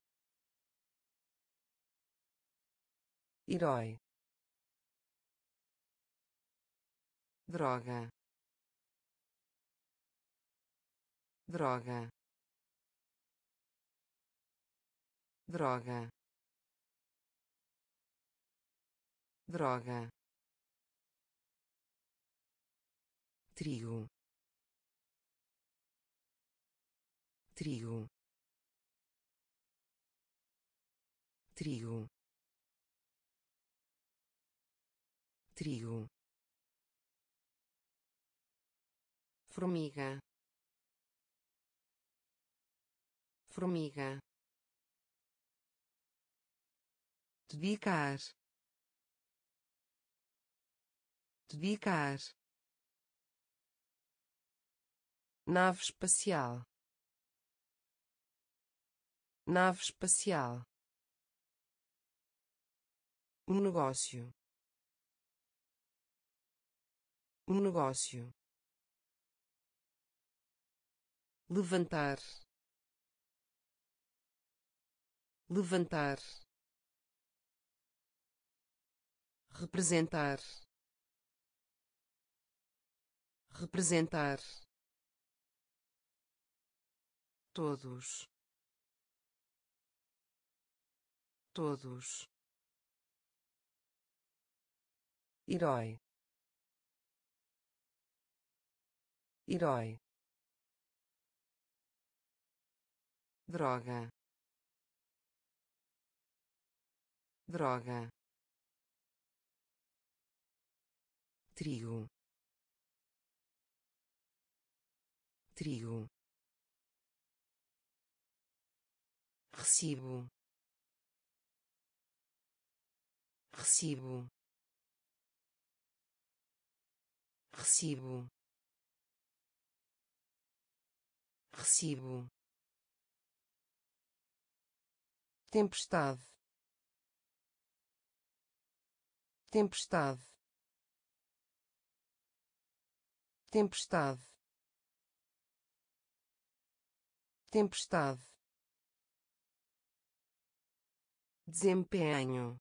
herói, droga, droga, droga, droga, trigo, trigo, trigo, trigo, formiga, formiga, dedicar, dedicar, nave espacial, nave espacial, um negócio, um negócio, levantar, levantar, representar, representar, todos, todos, herói, herói, droga, droga, trigo, trigo, recibo, recibo, recibo, recibo, tempestade, tempestade, tempestade, tempestade, desempenho,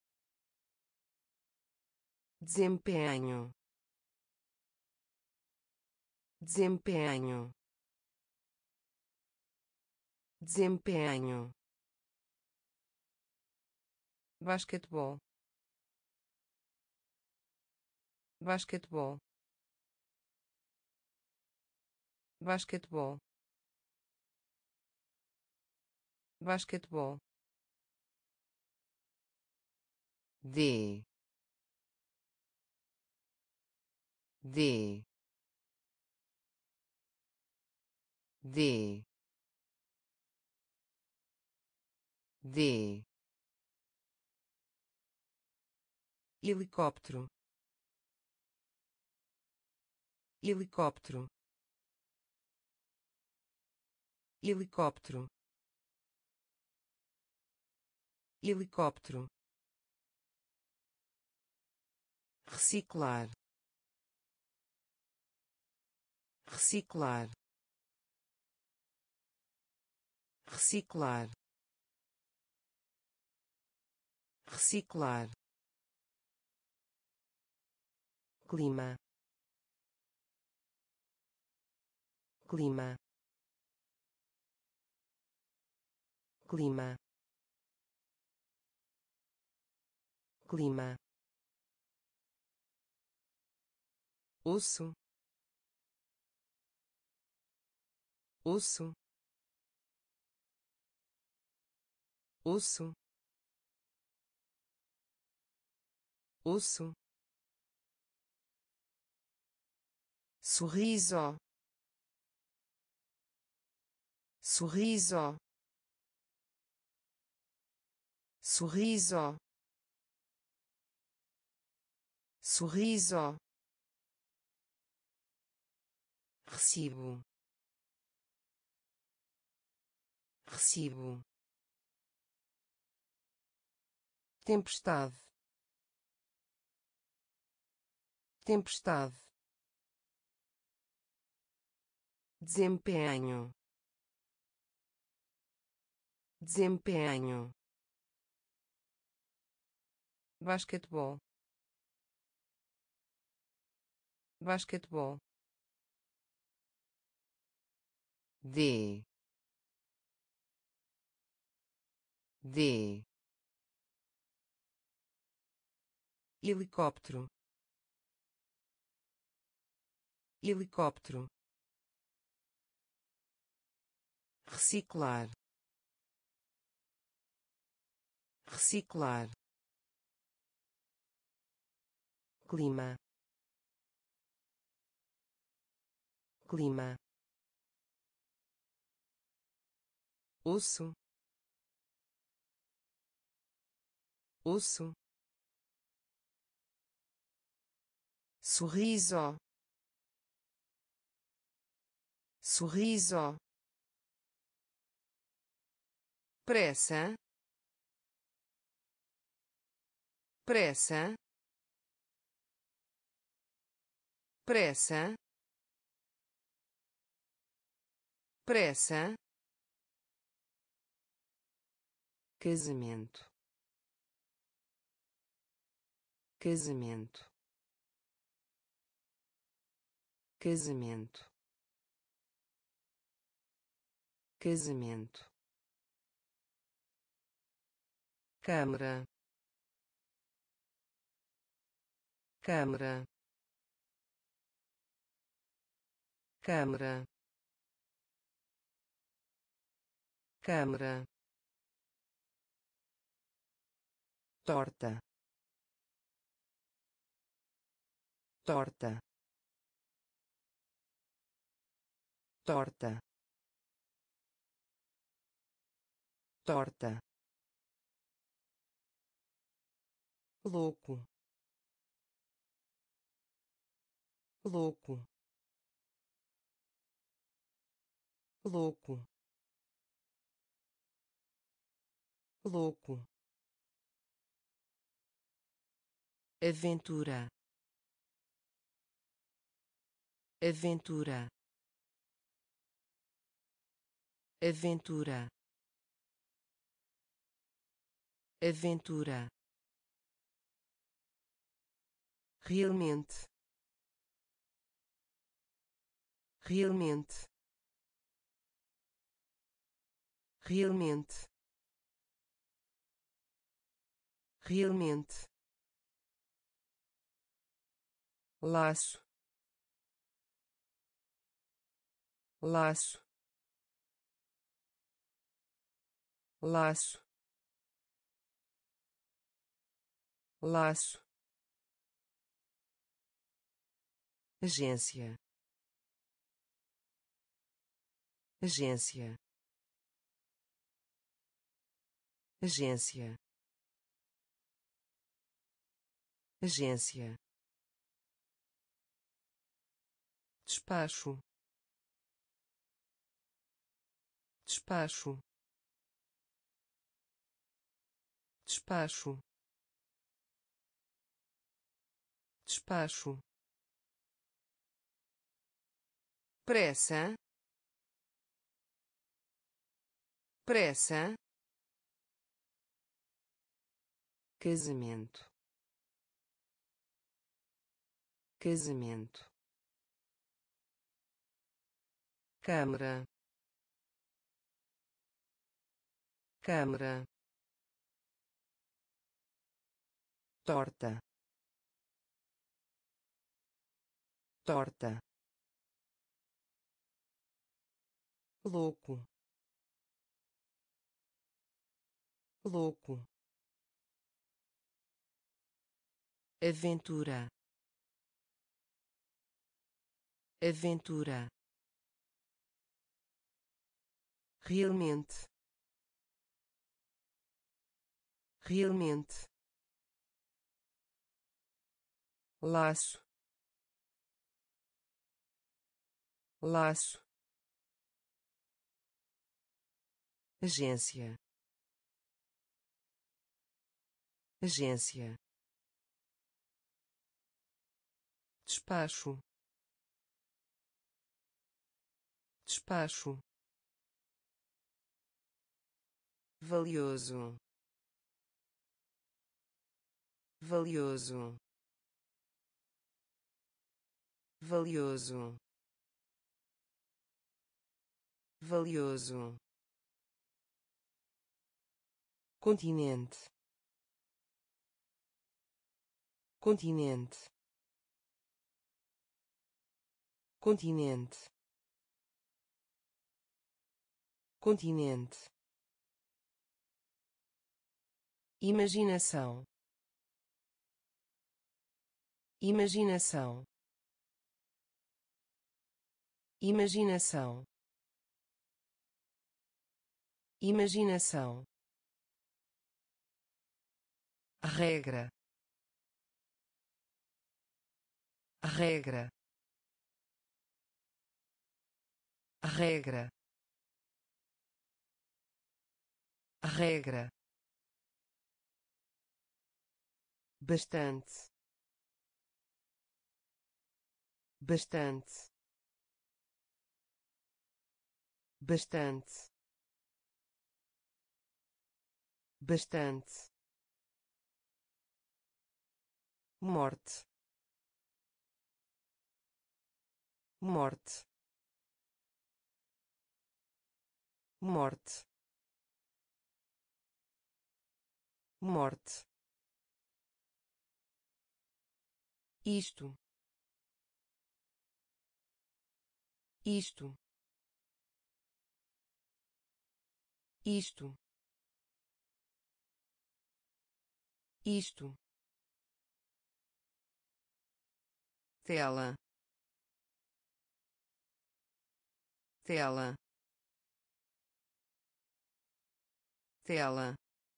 desempenho, desempenho, desempenho, basquetebol, basquetebol, basquetebol, basquetebol, de, de, de, de, helicóptero, helicóptero, helicóptero, helicóptero, reciclar, reciclar, reciclar, reciclar, clima, clima, clima, clima, osso, osso, osso, osso, sorriso, sorriso, sorriso, sorriso, recibo, recibo, tempestade, tempestade, desempenho, desempenho, basquetebol, basquetebol, de, de, helicóptero, helicóptero, reciclar, reciclar, clima, clima, osso, osso, sorriso, sorriso, pressa, pressa, pressa, pressa, casamento, casamento, casamento, casamento, câmara, câmara, câmara, câmara, torta, torta, torta, torta, louco, louco, louco, louco, aventura, aventura, aventura, aventura, realmente, realmente, realmente, realmente, laço, laço, laço, laço, agência, agência, agência, agência, despacho, despacho, despacho, despacho, pressa, pressa, casamento, casamento, câmara, câmara, torta, torta, louco, louco, aventura, aventura, realmente, realmente, laço, laço, agência, agência, despacho, despacho, valioso, valioso, valioso, valioso, continente, continente, continente, continente, imaginação, imaginação, imaginação, imaginação, regra, regra, regra, regra, bastante, bastante, bastante, bastante, morte, morte, morte, morte, isto, isto, isto, isto, tela, tela, tela,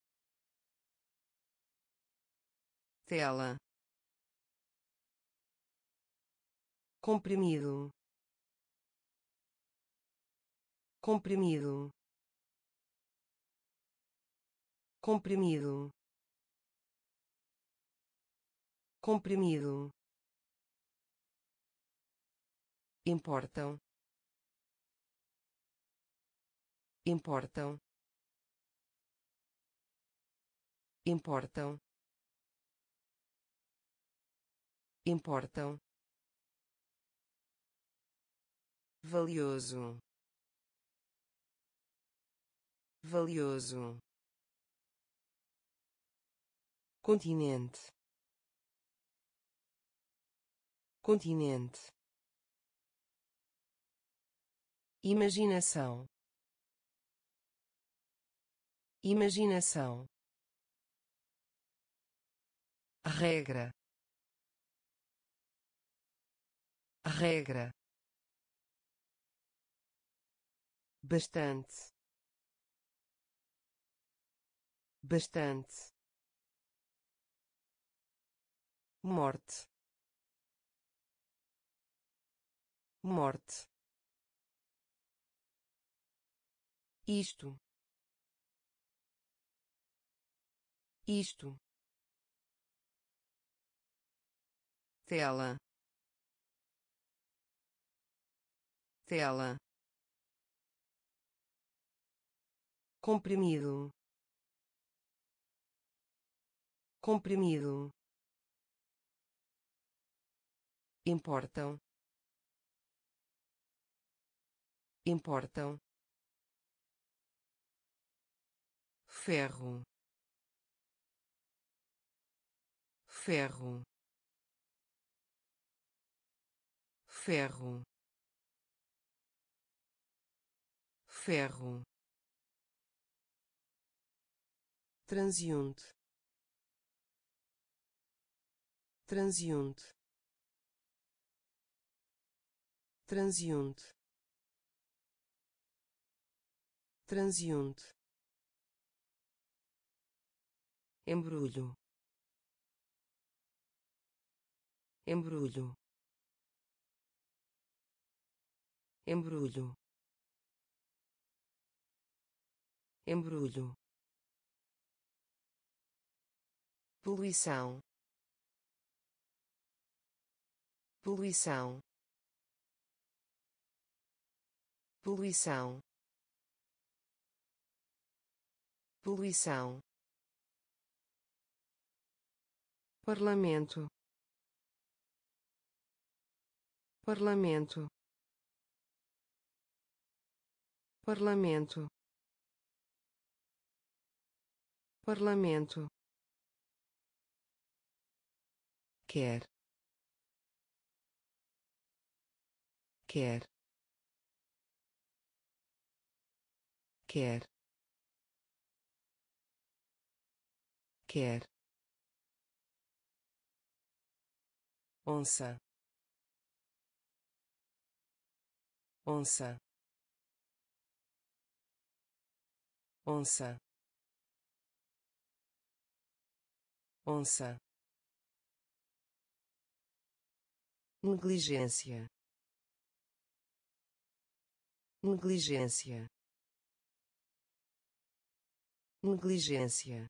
tela, comprimido, comprimido, comprimido, comprimido, importam, importam, importam, importam, valioso, valioso, continente, continente, imaginação, imaginação, regra, regra, bastante, bastante, morte, morte, isto, isto, tela, tela, comprimido, comprimido, importam, importam, ferro, ferro, ferro, ferro, transeunte, transeunte, transeunte, transeunte, embrulho, embrulho, embrulho, embrulho, poluição, poluição, poluição, poluição, parlamento, parlamento, parlamento, parlamento, quer, quer, quer, quer, onça, onça, onça, onça, negligência, negligência, negligência,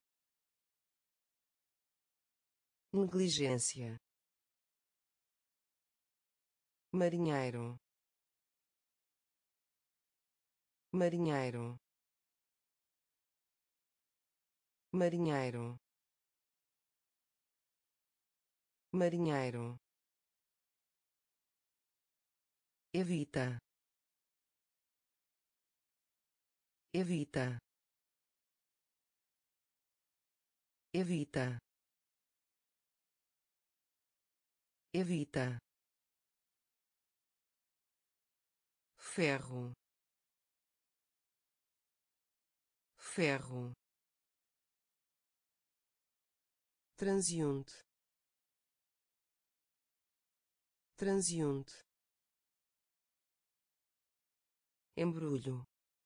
negligência, marinheiro, marinheiro, marinheiro, marinheiro, evita, evita, evita, evita, ferro, ferro, transeunte, transeunte, embrulho,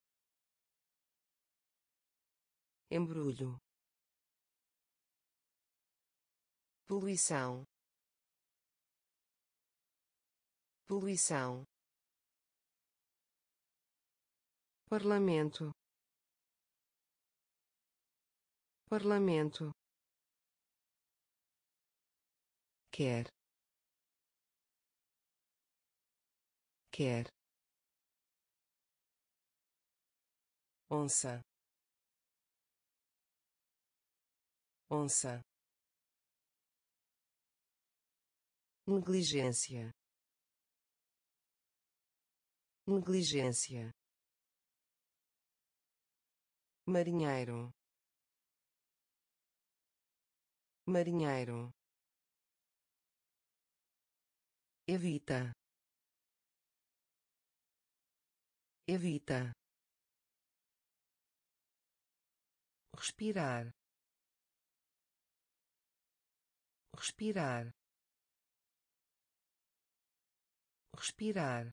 embrulho, poluição, poluição, parlamento, parlamento, quer, quer, onça, onça, negligência, negligência, marinheiro, marinheiro, evita, evita, respirar, respirar, respirar,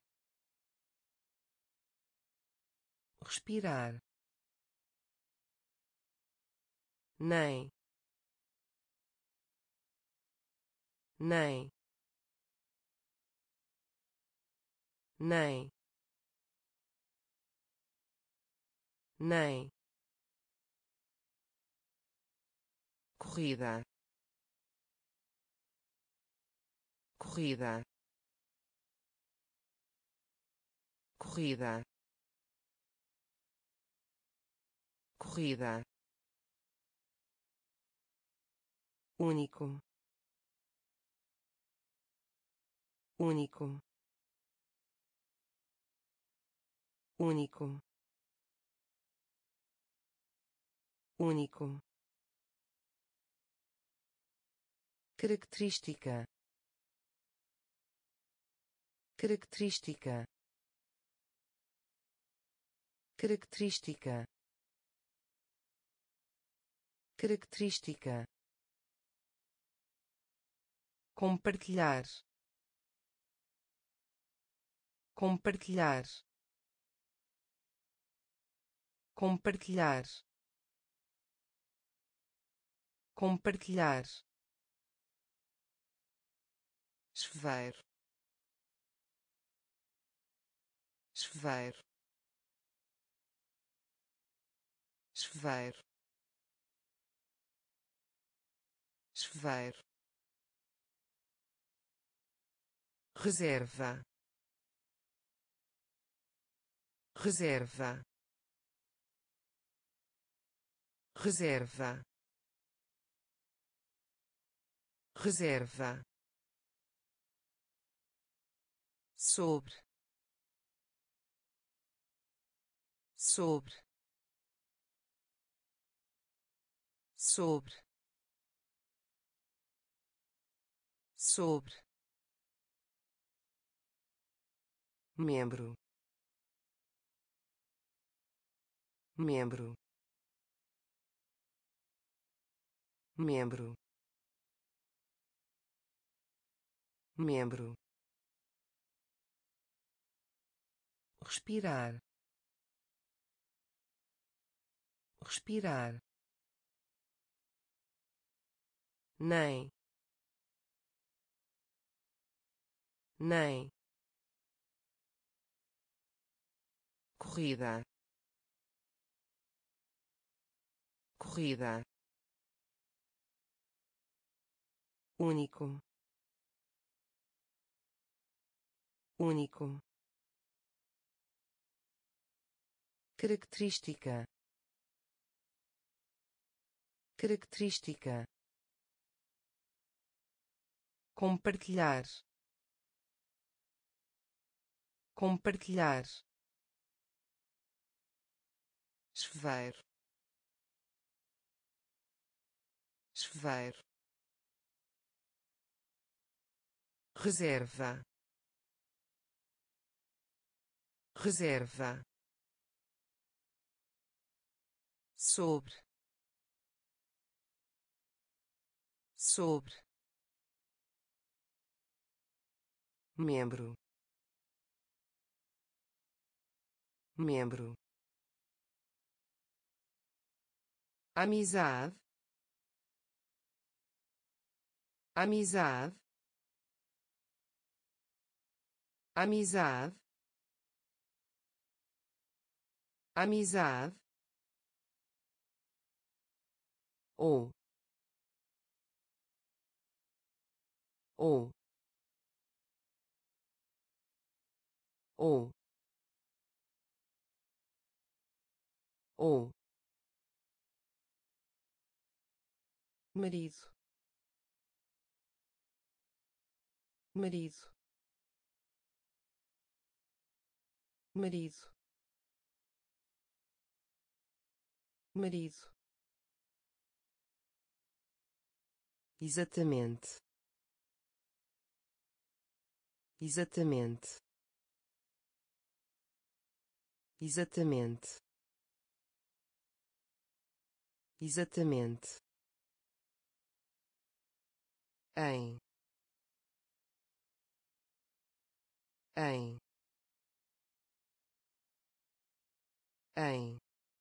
respirar, nem, nem, nem, nem, corrida, corrida, corrida, corrida, único, único, único, único, característica, característica, característica, característica, compartilhar, compartilhar, compartilhar, compartilhar, chuveiro, chuveiro, chuveiro, chuveiro, reserva, reserva, reserva, reserva, sobre, sobre, sobre, sobre, membro, membro, membro, membro, respirar, respirar, nem, nem, corrida, corrida, único, único, característica, característica, compartilhar, compartilhar, chuveiro, chuveiro, reserva, reserva, sobre, sobre, membro, membro, amizade, amizade, amizade, amizade, ou, ou, ou, ou, marido, marido, marido, marido, exatamente, exatamente, exatamente, exatamente, em, em, em,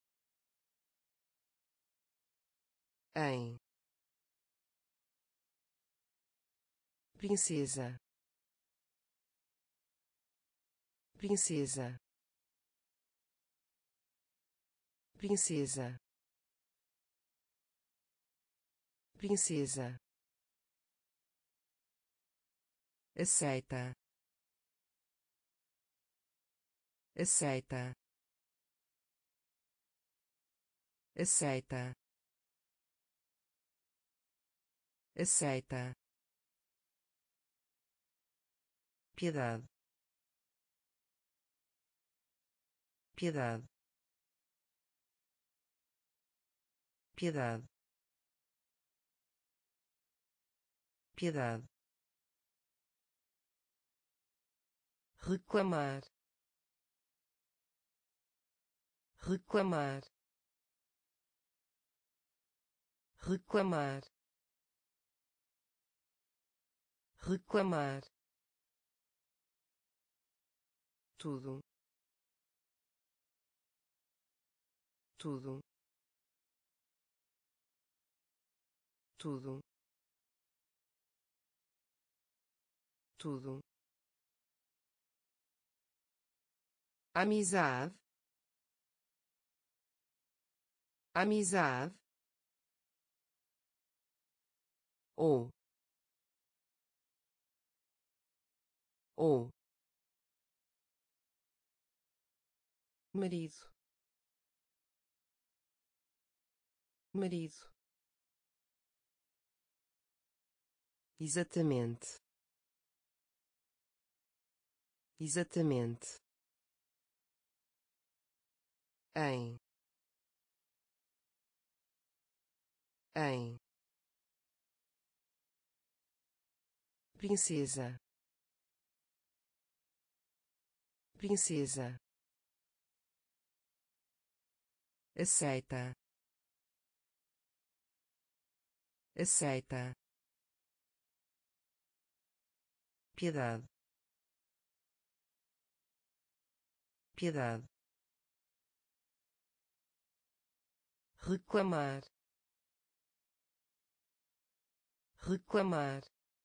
em, princesa, princesa, princesa, princesa, aceita, aceita, aceita, aceita, piedade, piedade, piedade, piedade, reclamar, reclamar, reclamar, reclamar, tudo, tudo, tudo, tudo, amizade, amizade, ou, ou, marido, marido, exatamente, exatamente, em, em, princesa, princesa, aceita, aceita, piedade, piedade, reclamar, reclamar,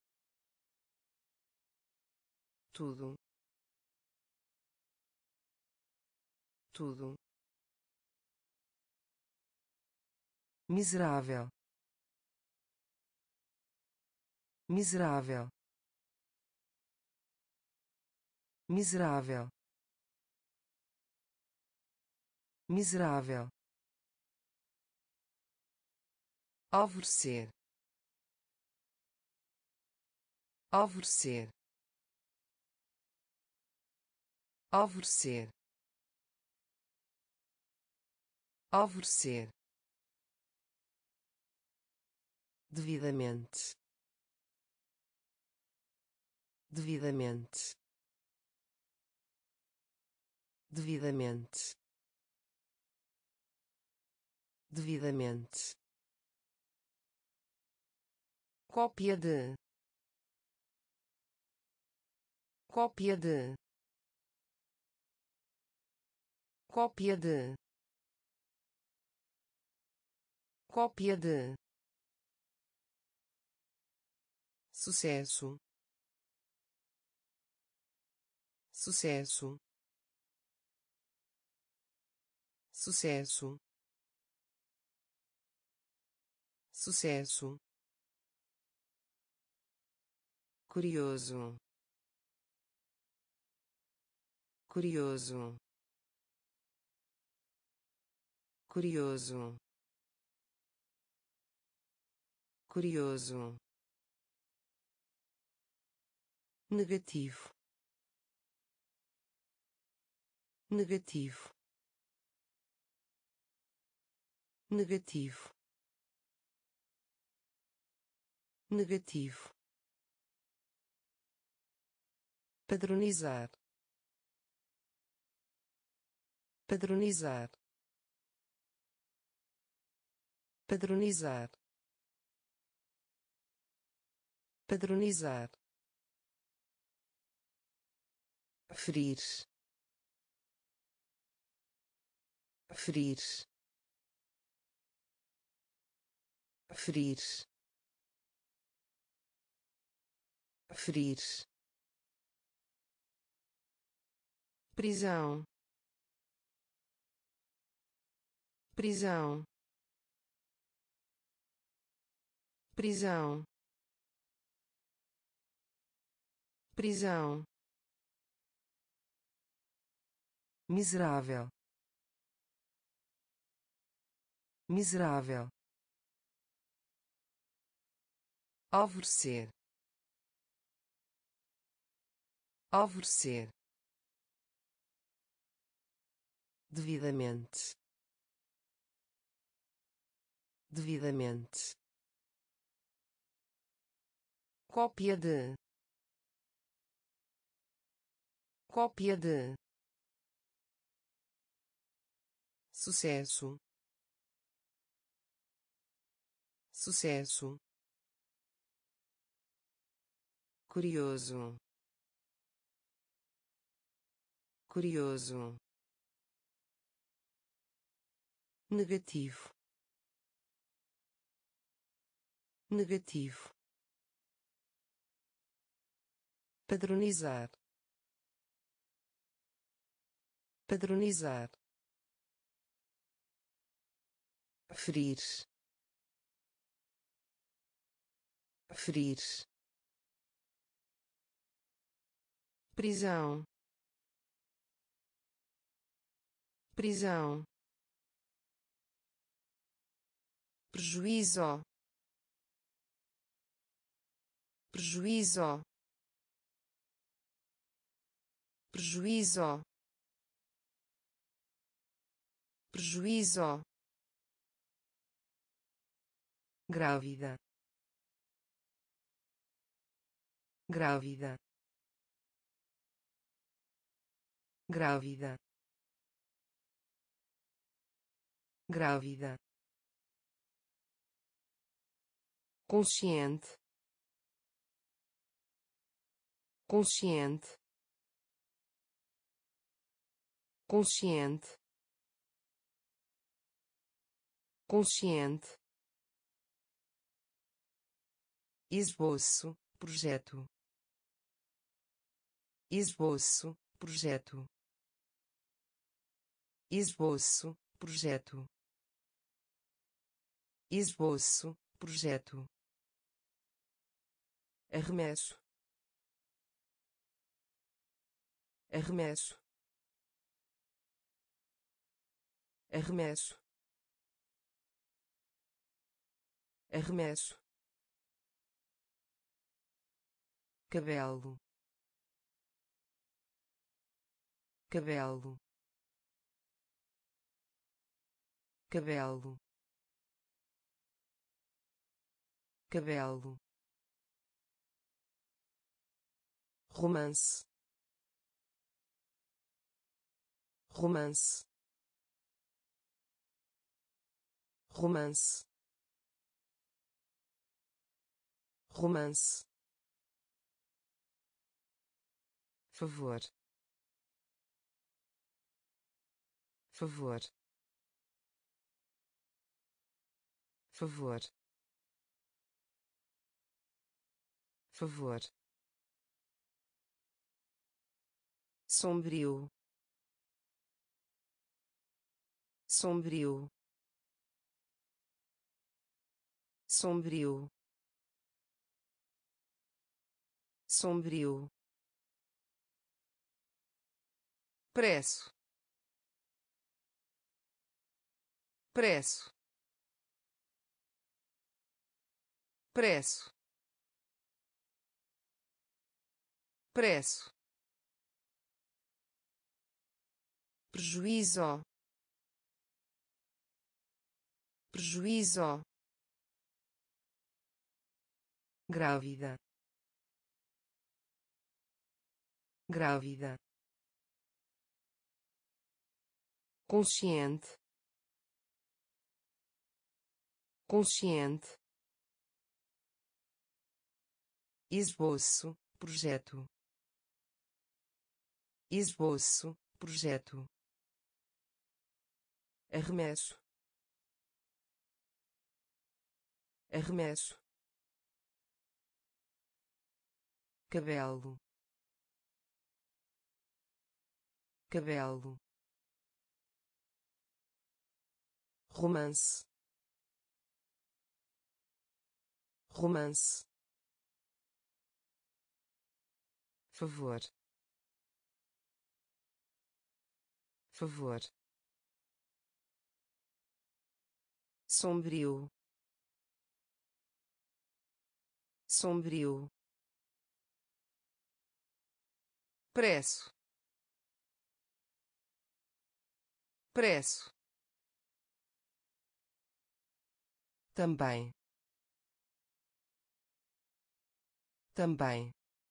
tudo, tudo, miserável, miserável, miserável, miserável, alvorecer, alvorecer, alvorecer, alvorecer, devidamente, devidamente, devidamente, devidamente, cópia de, cópia de, cópia de, cópia de, sucesso, sucesso, sucesso, sucesso, curioso, curioso, curioso, curioso, negativo, negativo, negativo, negativo, padronizar, padronizar, padronizar, padronizar, ferir, ferir, ferir, ferir, prisão, prisão, prisão, prisão, miserável, miserável, alvorecer, alvorecer, devidamente, devidamente, cópia de sucesso, sucesso, curioso, curioso, negativo, negativo, padronizar, padronizar, ferir, ferir, prisão, prisão, prejuízo, prejuízo, prejuízo, prejuízo, grávida, grávida, grávida, grávida, consciente, consciente, consciente, consciente, esboço, projeto, esboço, projeto, esboço, projeto, esboço, projeto, arremesso, arremesso, arremesso, arremesso, cabelo, cabelo, cabelo, cabelo, romance, romance, romance, romance, favor, favor, favor, favor, sombrio, sombrio, sombrio, sombrio, preço, preço, preço, preço, prejuízo, prejuízo, grávida, grávida, consciente, consciente, esboço, projeto, esboço, projeto, arremesso, arremesso, cabelo, cabelo, romance, romance, favor, favor, sombrio, sombrio, preço, preço, também, também,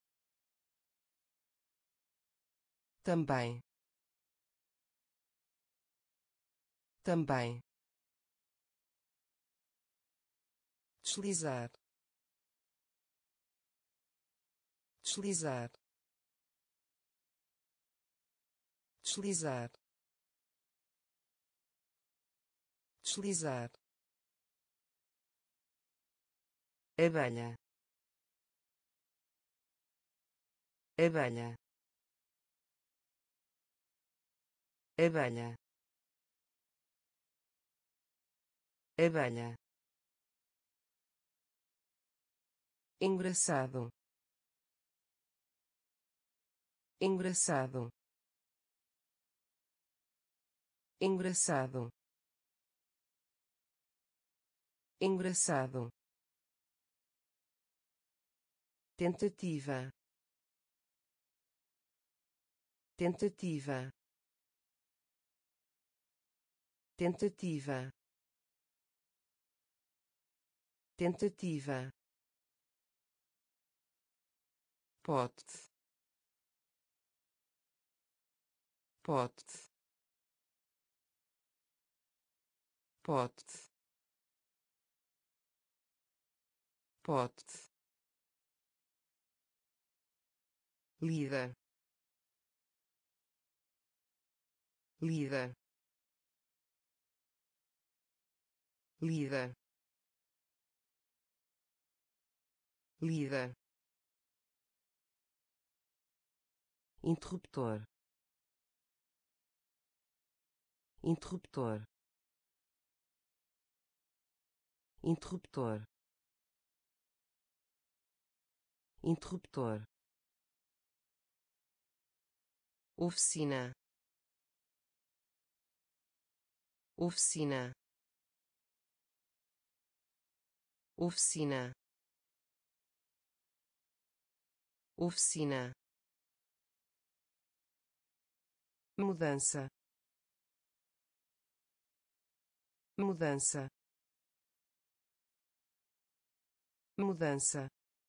também, também, deslizar, deslizar, deslizar, deslizar, abelha, abelha, abelha, abelha, engraçado, engraçado, engraçado, engraçado, tentativa, tentativa, tentativa, tentativa, pote, pote, pote, pote, líder, líder, líder, líder, interruptor, interruptor, interruptor, interruptor, oficina, oficina, oficina, oficina, mudança, mudança, mudança,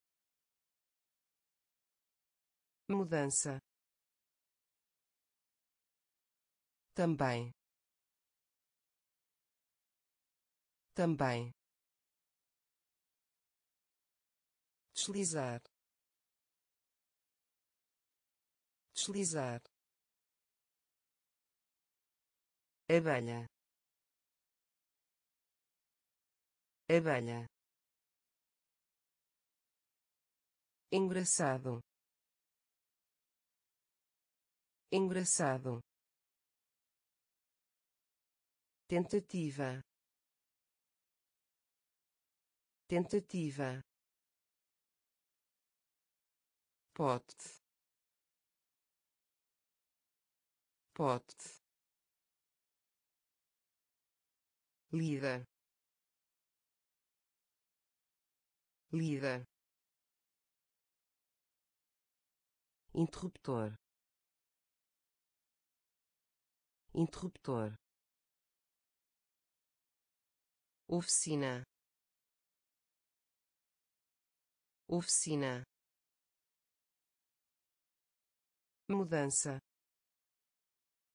mudança, também, também, deslizar, deslizar, abelha, abelha, engraçado, engraçado, tentativa, tentativa, pote, pote, líder, líder, interruptor, interruptor, oficina, oficina, mudança,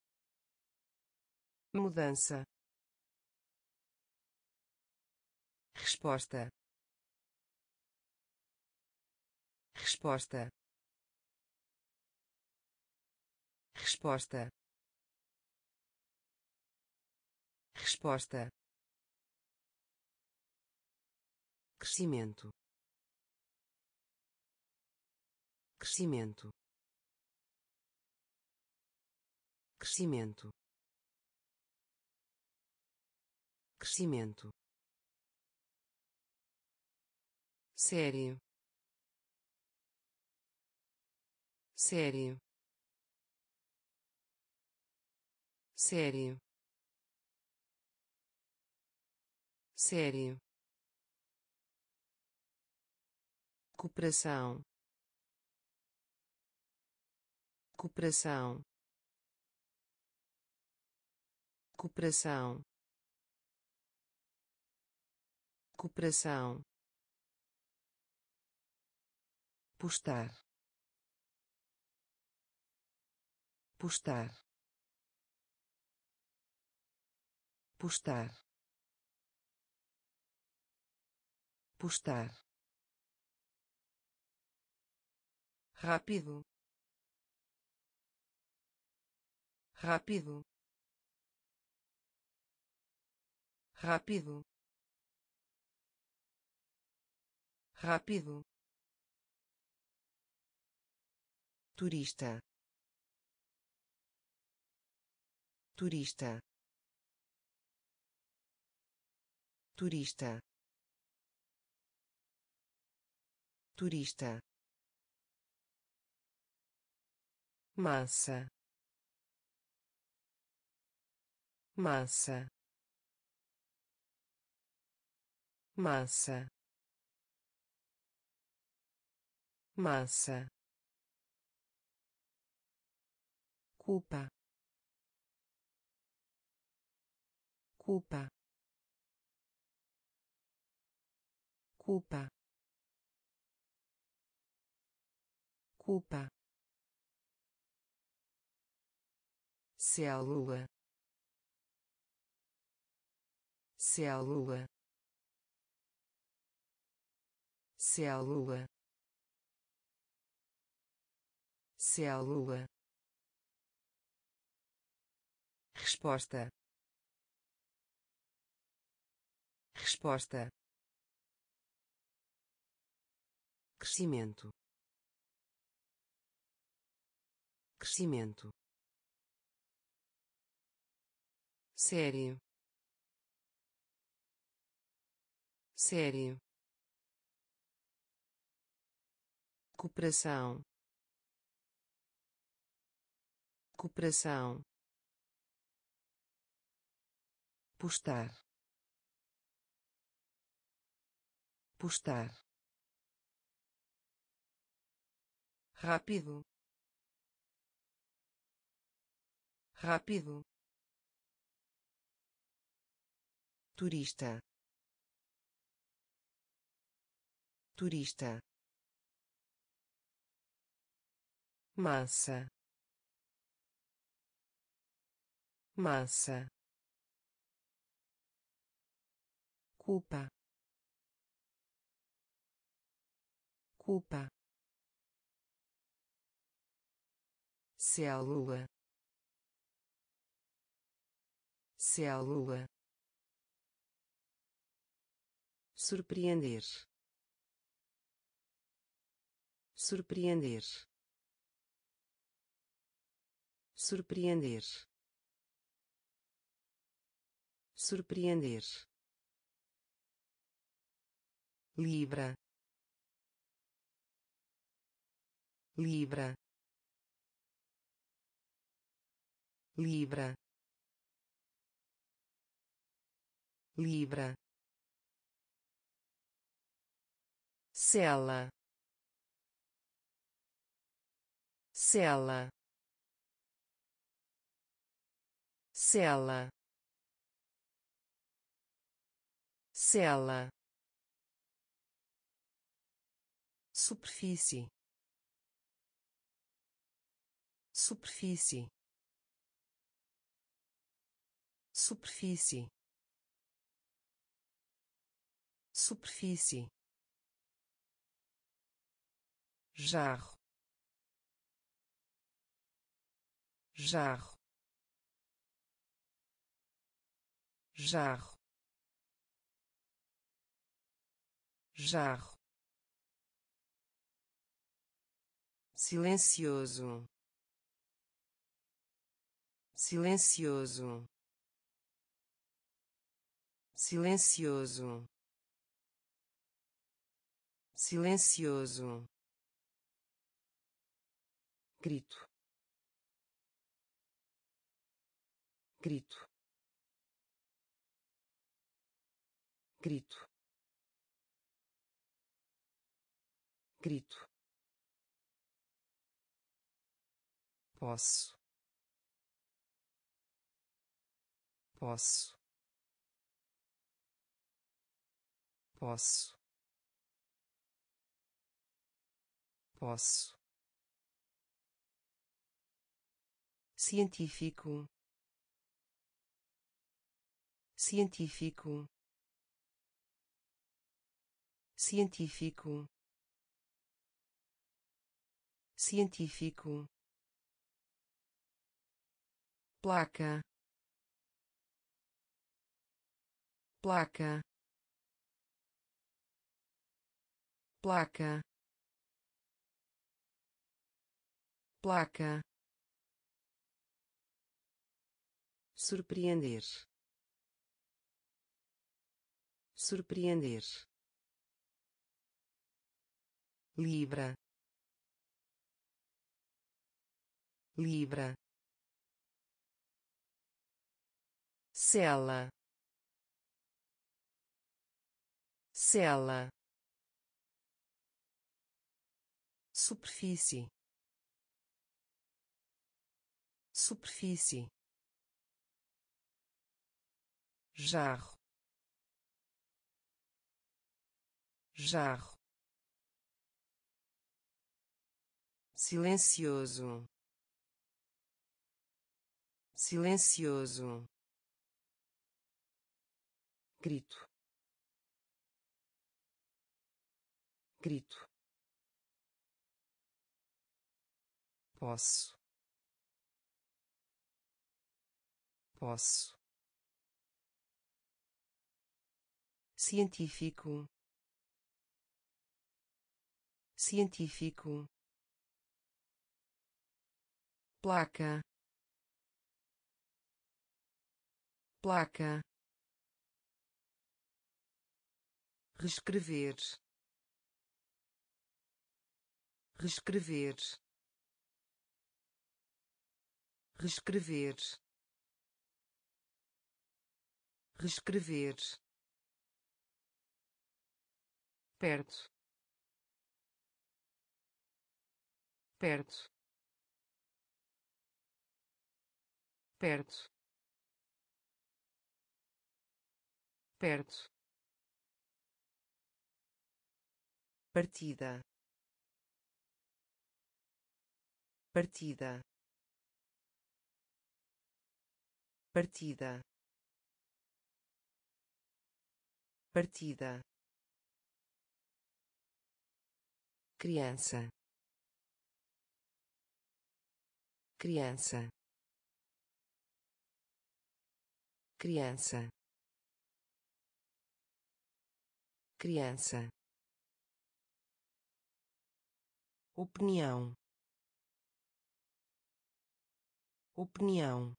mudança, resposta, resposta, resposta, resposta, crescimento, crescimento, crescimento, crescimento, sério, sério, sério, sério, cooperação, cooperação, cooperação, cooperação, postar, postar, postar, postar, rápido, rápido, rápido, rápido, turista, turista, turista, turista, massa, massa, massa, massa, culpa, culpa, culpa, culpa, célula, célula, célula, célula, resposta, resposta, crescimento, crescimento, sério, sério, cooperação, cooperação, postar, postar, rápido, rápido, turista, turista, massa, massa, culpa, culpa, célula, célula, surpreender, surpreender, surpreender, surpreender, libra, libra, libra, libra, cela, cela, cela, cela, superfície, superfície, superfície, superfície, jarro, jarro, jarro, jarro, silencioso, silencioso, silencioso, silencioso, grito, grito, grito, grito, posso, posso, posso, posso, científico, científico, científico, científico, placa, placa, placa, placa, surpreender, surpreender, libra, libra, cela, cela, superfície, superfície, jarro, jarro, silencioso, silencioso, grito, grito, posso, posso, científico, científico, placa, placa, reescrever, reescrever, reescrever, reescrever, perto, perto, perto, perto, partida, partida, partida, partida, criança, criança, criança, criança, opinião, opinião,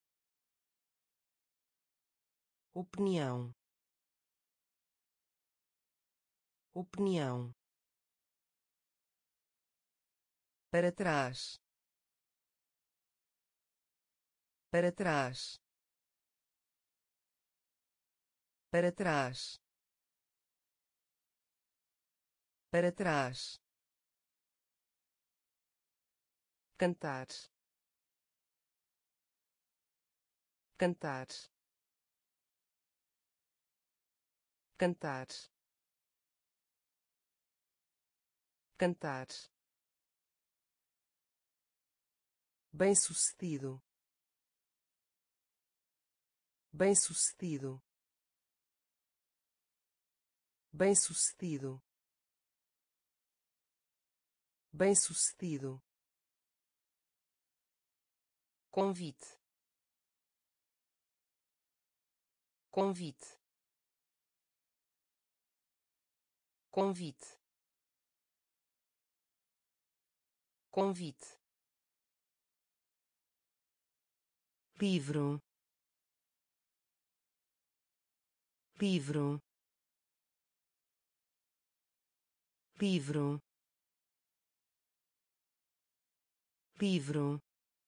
opinião, opinião, para trás, para trás, para trás, para trás, cantar, cantar, cantar, cantar, bem-sucedido, bem-sucedido, bem-sucedido, bem-sucedido, convite, convite, convite, convite, livro, livro, livro, livro,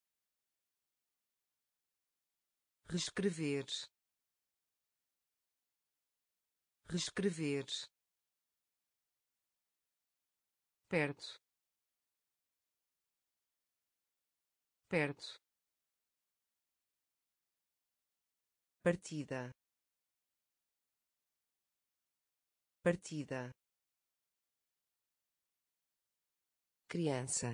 reescrever, reescrever, perto, perto, partida, partida, criança,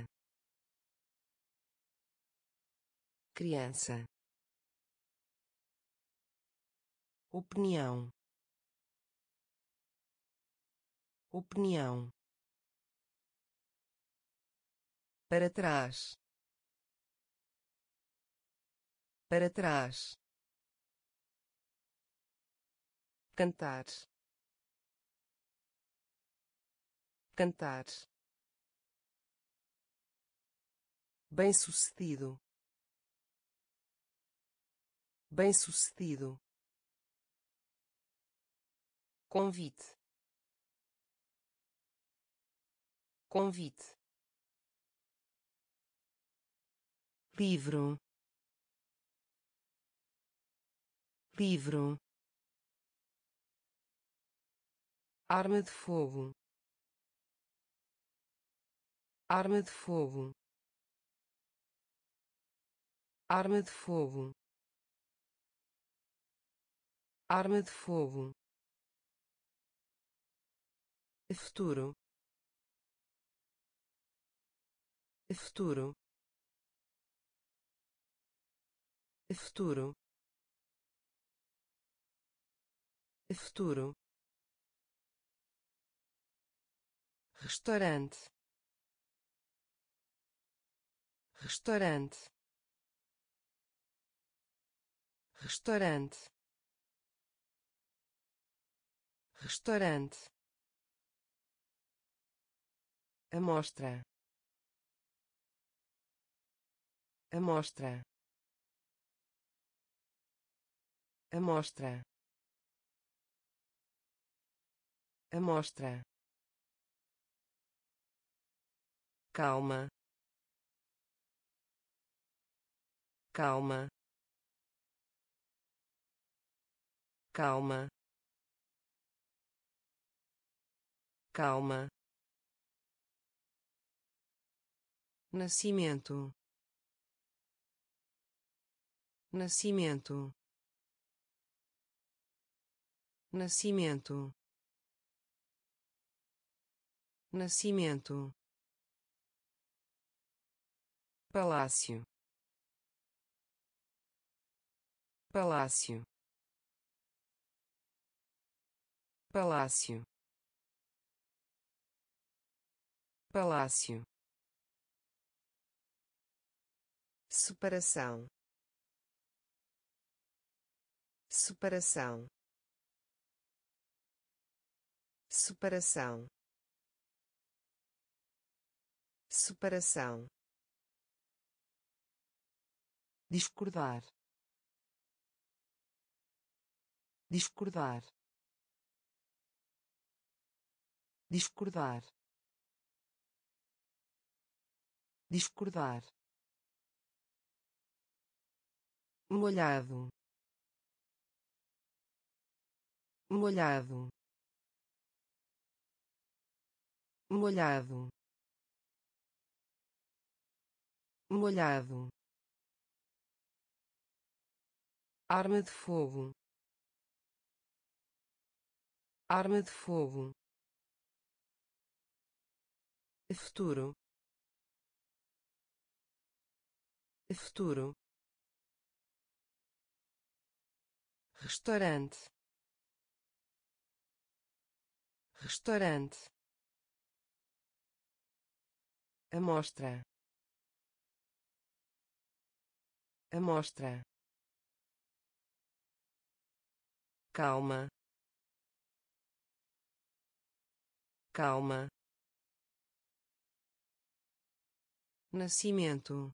criança, opinião, opinião, para trás, para trás, cantar, cantar, bem-sucedido, bem-sucedido, convite, convite, livro, livro, arma de fogo, arma de fogo, arma de fogo, arma de fogo, futuro, futuro, futuro, futuro, restaurante, restaurante, restaurante, restaurante, amostra, amostra, amostra, amostra, calma, calma, calma, calma, nascimento, nascimento, nascimento, nascimento, palácio, palácio, palácio, palácio, separação, separação, separação, separação, discordar, discordar, discordar, discordar, molhado, molhado, molhado, molhado, arma de fogo, arma de fogo, futuro, futuro, restaurante, restaurante, amostra, amostra, calma, calma, nascimento,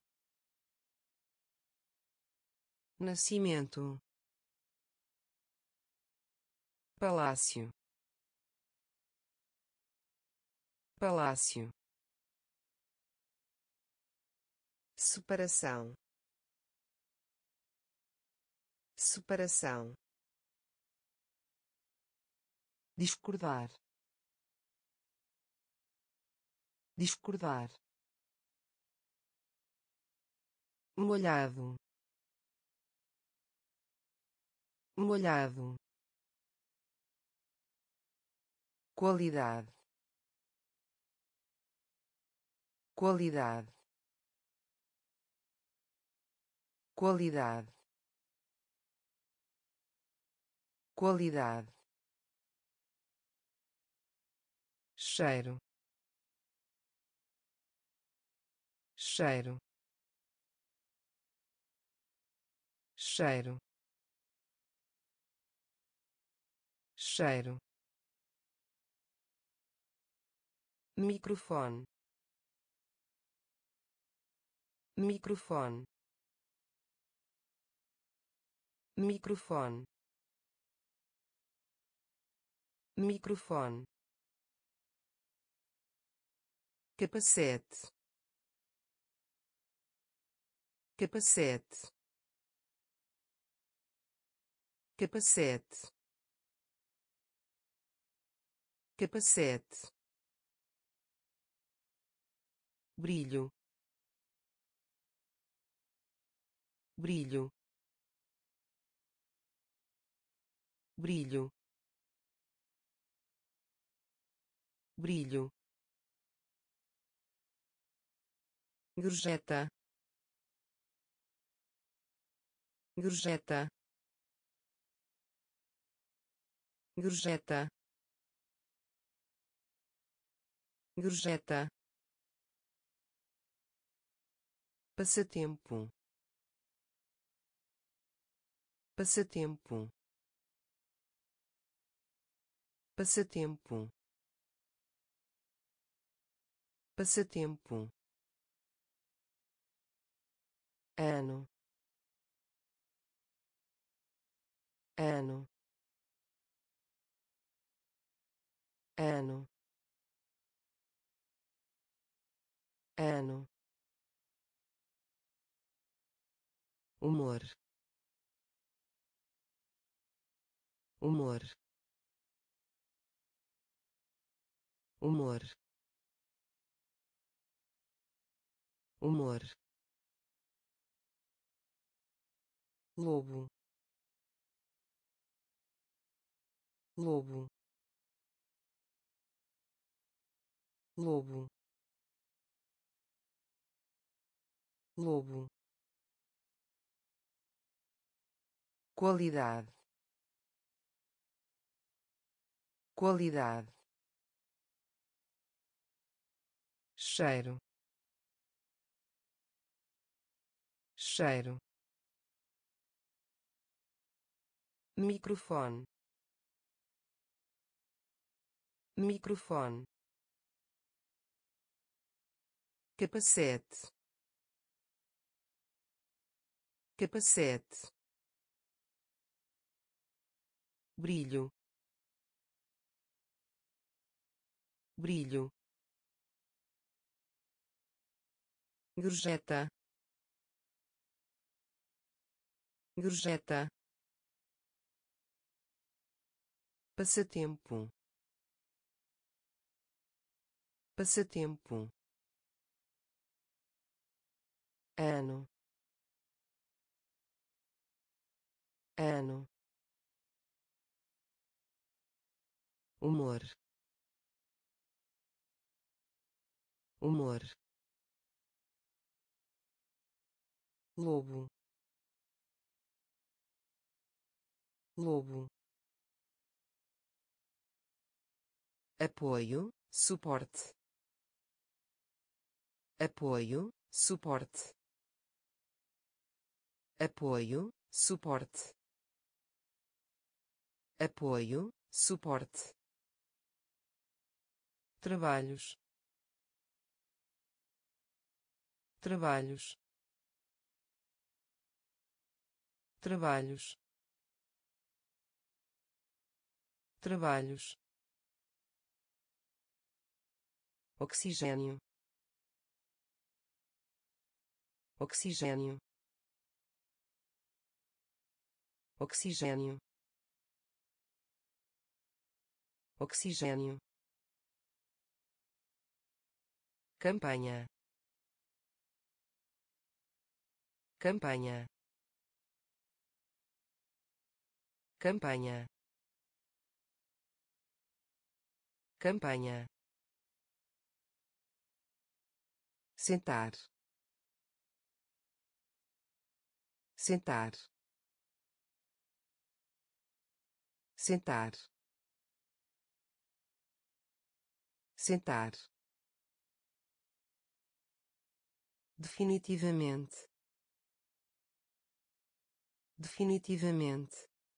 nascimento, palácio, palácio, separação, separação, discordar, discordar, molhado, molhado, qualidade, qualidade, qualidade, qualidade, cheiro, cheiro, cheiro, cheiro, microfone, microfone, microfone, microfone, capacete, capacete, capacete, capacete, brilho, brilho, brilho, brilho, gorjeta, gorjeta, gorjeta, gorjeta, passatempo, passatempo, passatempo, passatempo, ano, ano, ano, ano, humor, humor, humor, humor, lobo, lobo, lobo, lobo, qualidade, qualidade, cheiro, cheiro, microfone, microfone, capacete, capacete, brilho, brilho, gorjeta, gorjeta, passatempo, passatempo, ano, ano, humor, humor, lobo, lobo, apoio, suporte, apoio, suporte, apoio, suporte, apoio, suporte, trabalhos, trabalhos, trabalhos, trabalhos, oxigênio, oxigênio, oxigênio, oxigênio, campanha, campanha, campanha, campanha, sentar, sentar, sentar, sentar, definitivamente, definitivamente,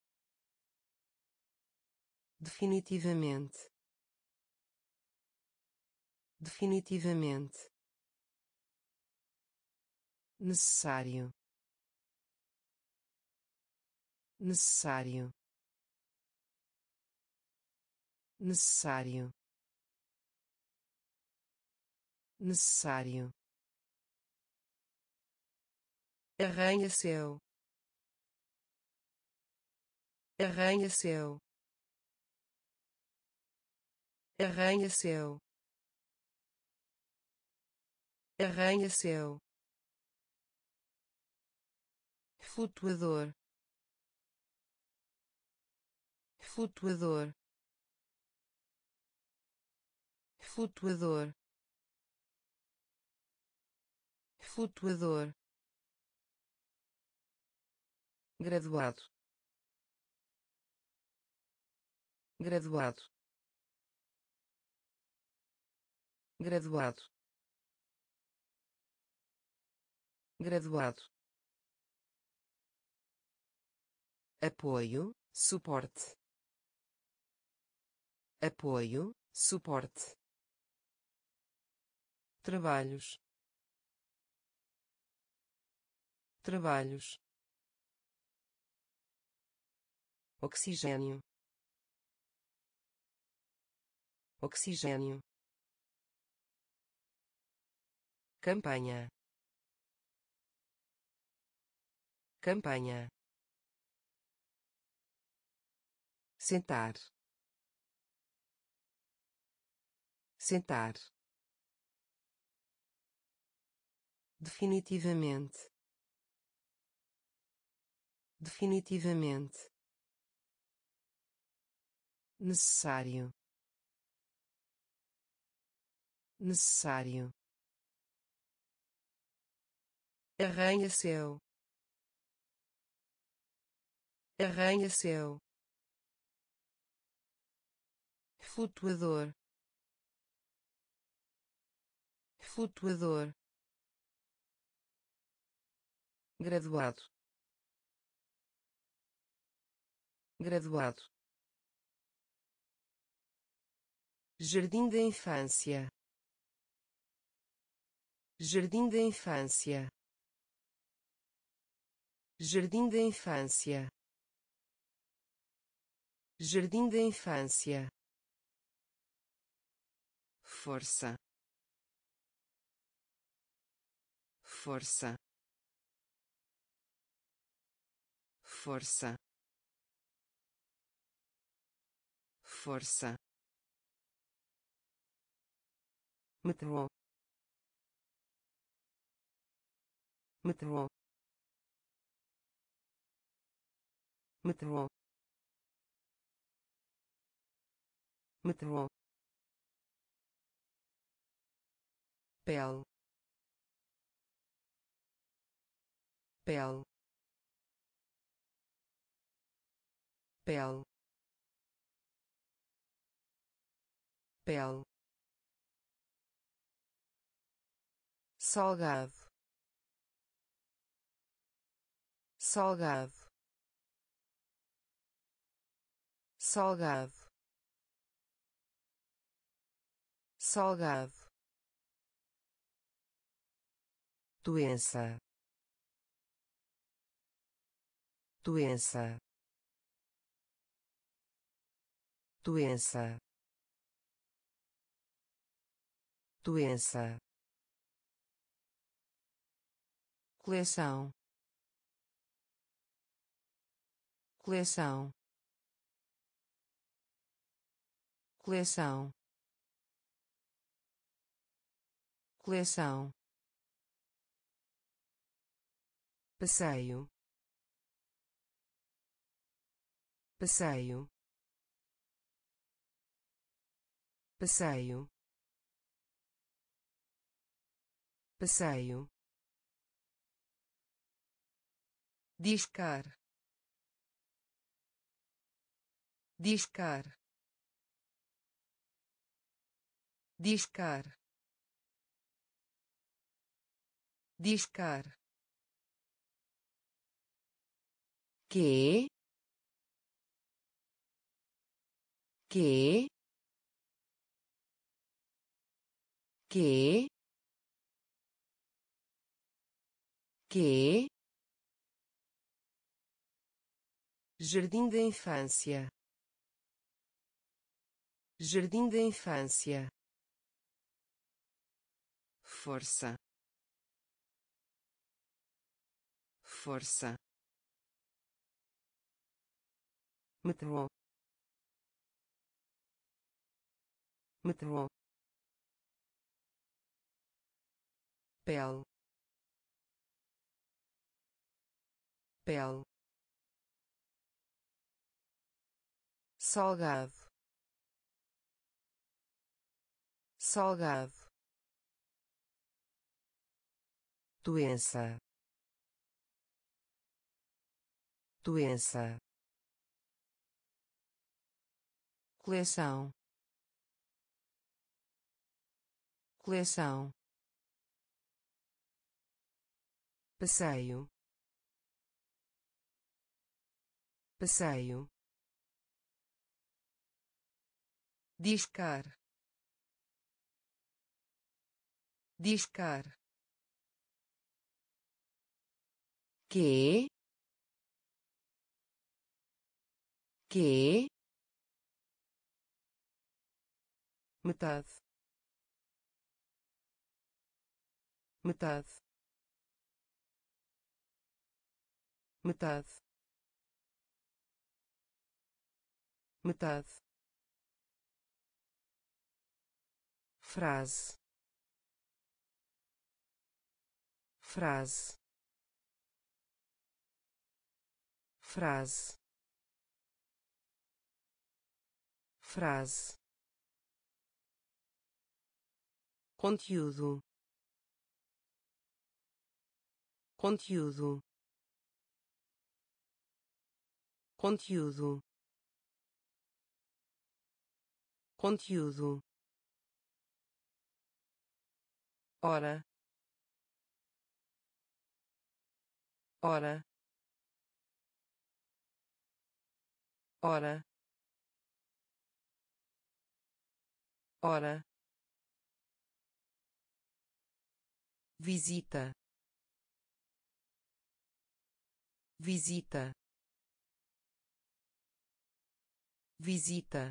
definitivamente, definitivamente, necessário, necessário, necessário, necessário, arranha-céu, arranha-céu, arranha-céu, arranha-céu, flutuador, flutuador, flutuador, flutuador, graduado, graduado, graduado, graduado, apoio, suporte, apoio, suporte, trabalhos, trabalhos, oxigênio, oxigênio, campanha, campanha, sentar, sentar, definitivamente, definitivamente, necessário, necessário, arranha-céu, arranha-céu, flutuador, flutuador, graduado, graduado, jardim da infância, jardim da infância, jardim da infância, jardim da infância, força, força, força, força, metrô, metrô, metrô, metrô, pele, pele, pele, pele, salgado, salgado, salgado, salgado, doença, doença, doença, doença, coleção, coleção, coleção, coleção, passeio, passeio, passeio, passeio, discar, discar, discar, discar, que, que, que, que, jardim da infância, jardim da infância, força, força, metrô, metrô, pele, pele, salgado, salgado, doença, doença, coleção, coleção, passeio, passeio, discar, discar, que, metade, metade, metade, metade, frase, frase, frase, frase, conteúdo, conteúdo, conteúdo, conteúdo, hora, hora, hora, hora, visita, visita, visita,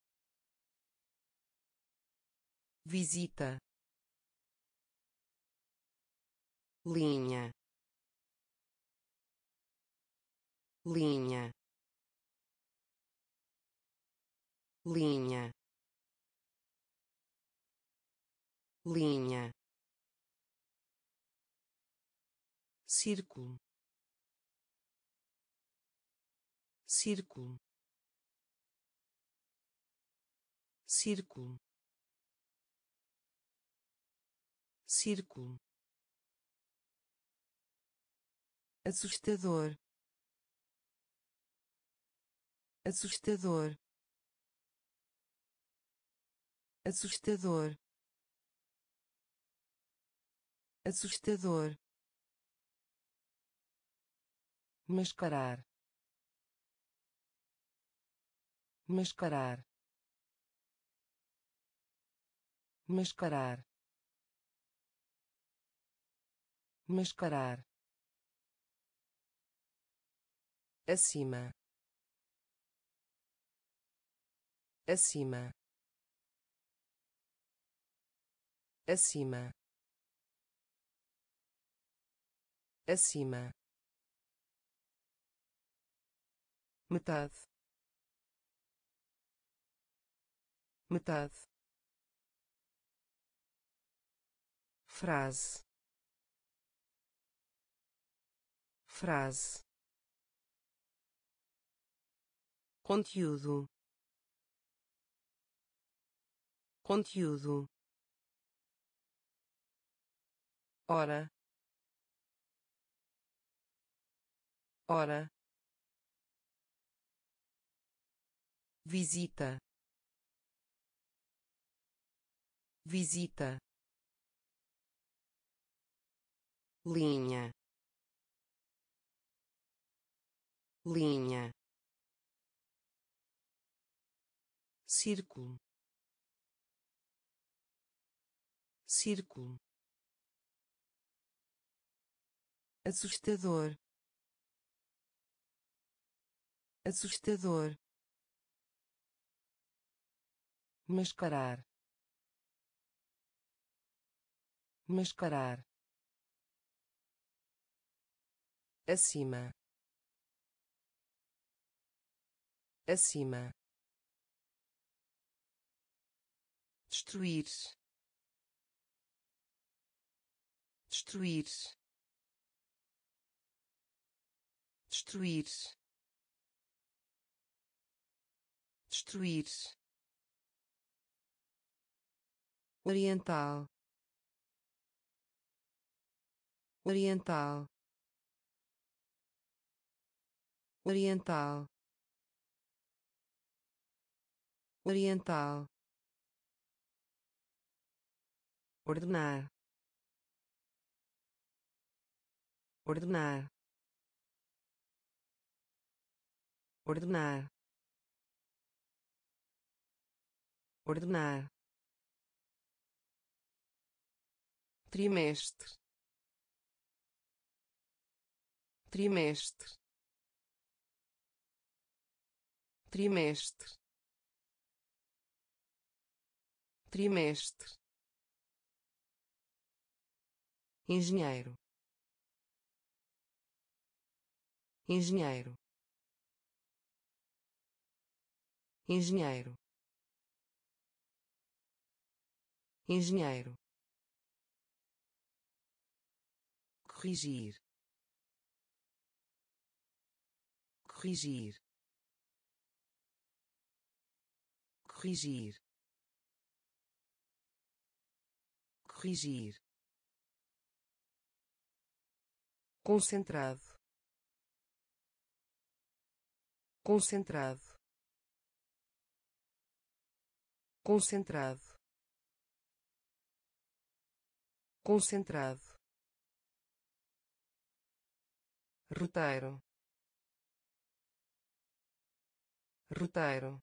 visita, linha, linha, linha, linha, círculo, círculo, círculo, círculo, assustador, assustador, assustador, assustador, mascarar, mascarar, mascarar, mascarar, acima, acima, acima, acima, metade, metade, frase, frase, conteúdo, conteúdo, hora, hora, visita, visita, linha, linha, círculo, círculo, assustador, assustador, mascarar, mascarar, acima, acima, destruir, destruir, destruir, destruir, oriental, oriental, oriental, oriental, ordenar, ordenar, ordenar, ordenar, trimestre, trimestre, trimestre, trimestre, engenheiro, engenheiro, engenheiro, engenheiro, corrigir, corrigir, corrigir, corrigir, concentrado, concentrado, concentrado, concentrado, roteiro, roteiro,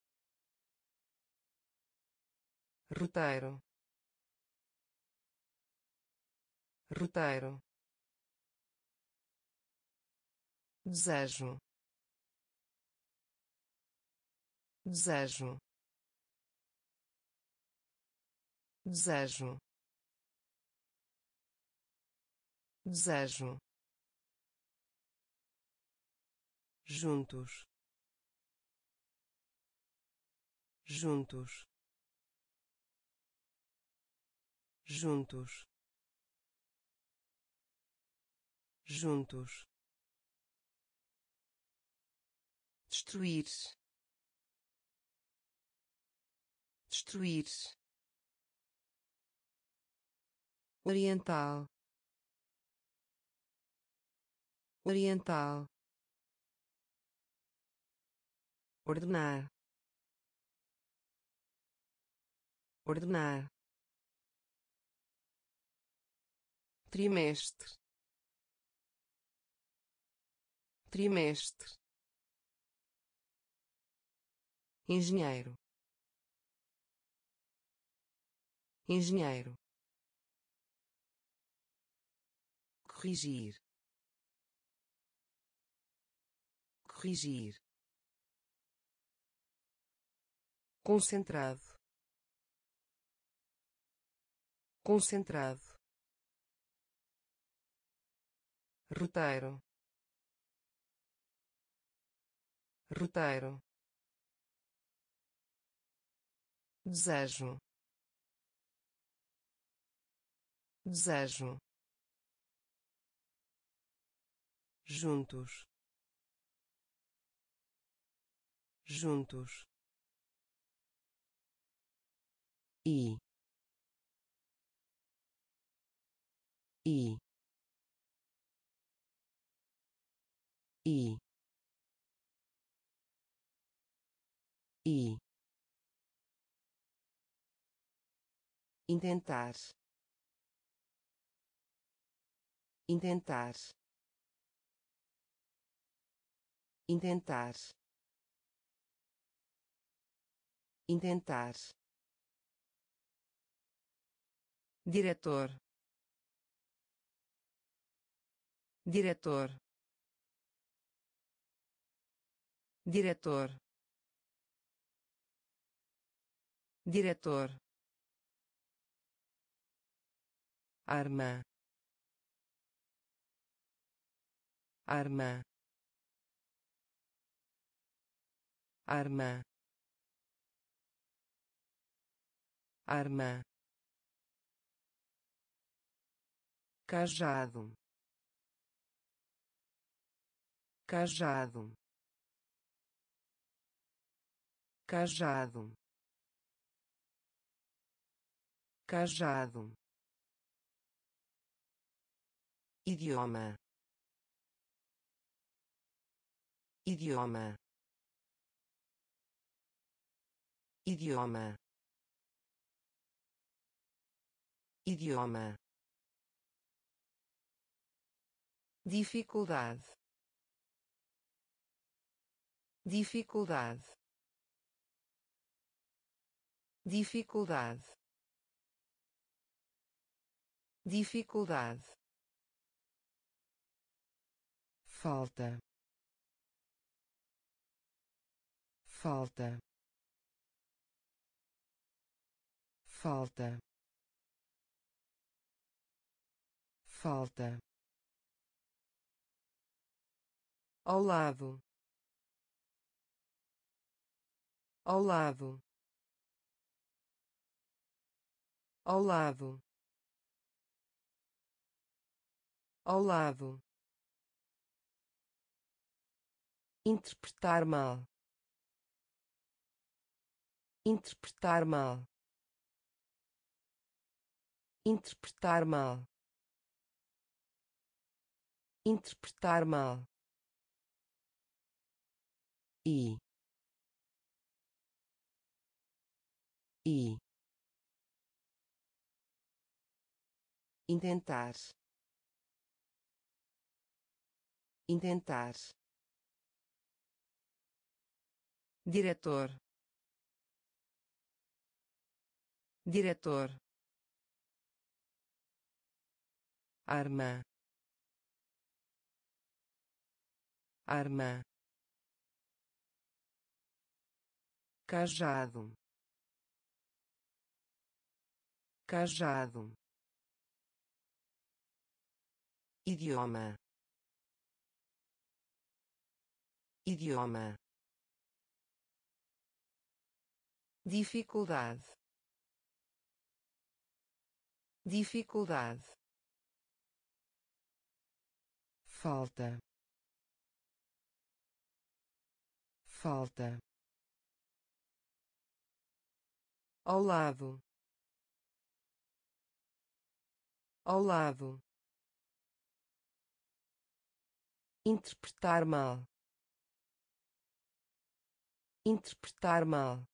roteiro, roteiro, desejo, desejo, desejo, desejo, juntos, juntos, juntos, juntos, destruir, destruir, oriental, oriental, ordenar, ordenar, trimestre, trimestre, engenheiro, engenheiro, corrigir, corrigir, concentrado, concentrado, roteiro, roteiro, desejo, desejo, juntos, juntos, e e e e intentar, intentar, intentar, intentar, diretor, diretor, diretor, diretor, arma, arma, arma, arma, cajado, cajado, cajado, cajado, idioma, idioma, idioma, idioma, dificuldade, dificuldade, dificuldade, dificuldade, falta, falta, falta, falta, ao lado, ao lado, ao lado, ao lado, interpretar mal, interpretar mal, interpretar mal, interpretar mal, e e intentar, intentar, diretor, diretor, arma, arma, cajado, cajado, idioma, idioma, dificuldade, dificuldade, falta, falta, ao lado, ao lado, interpretar mal, interpretar mal,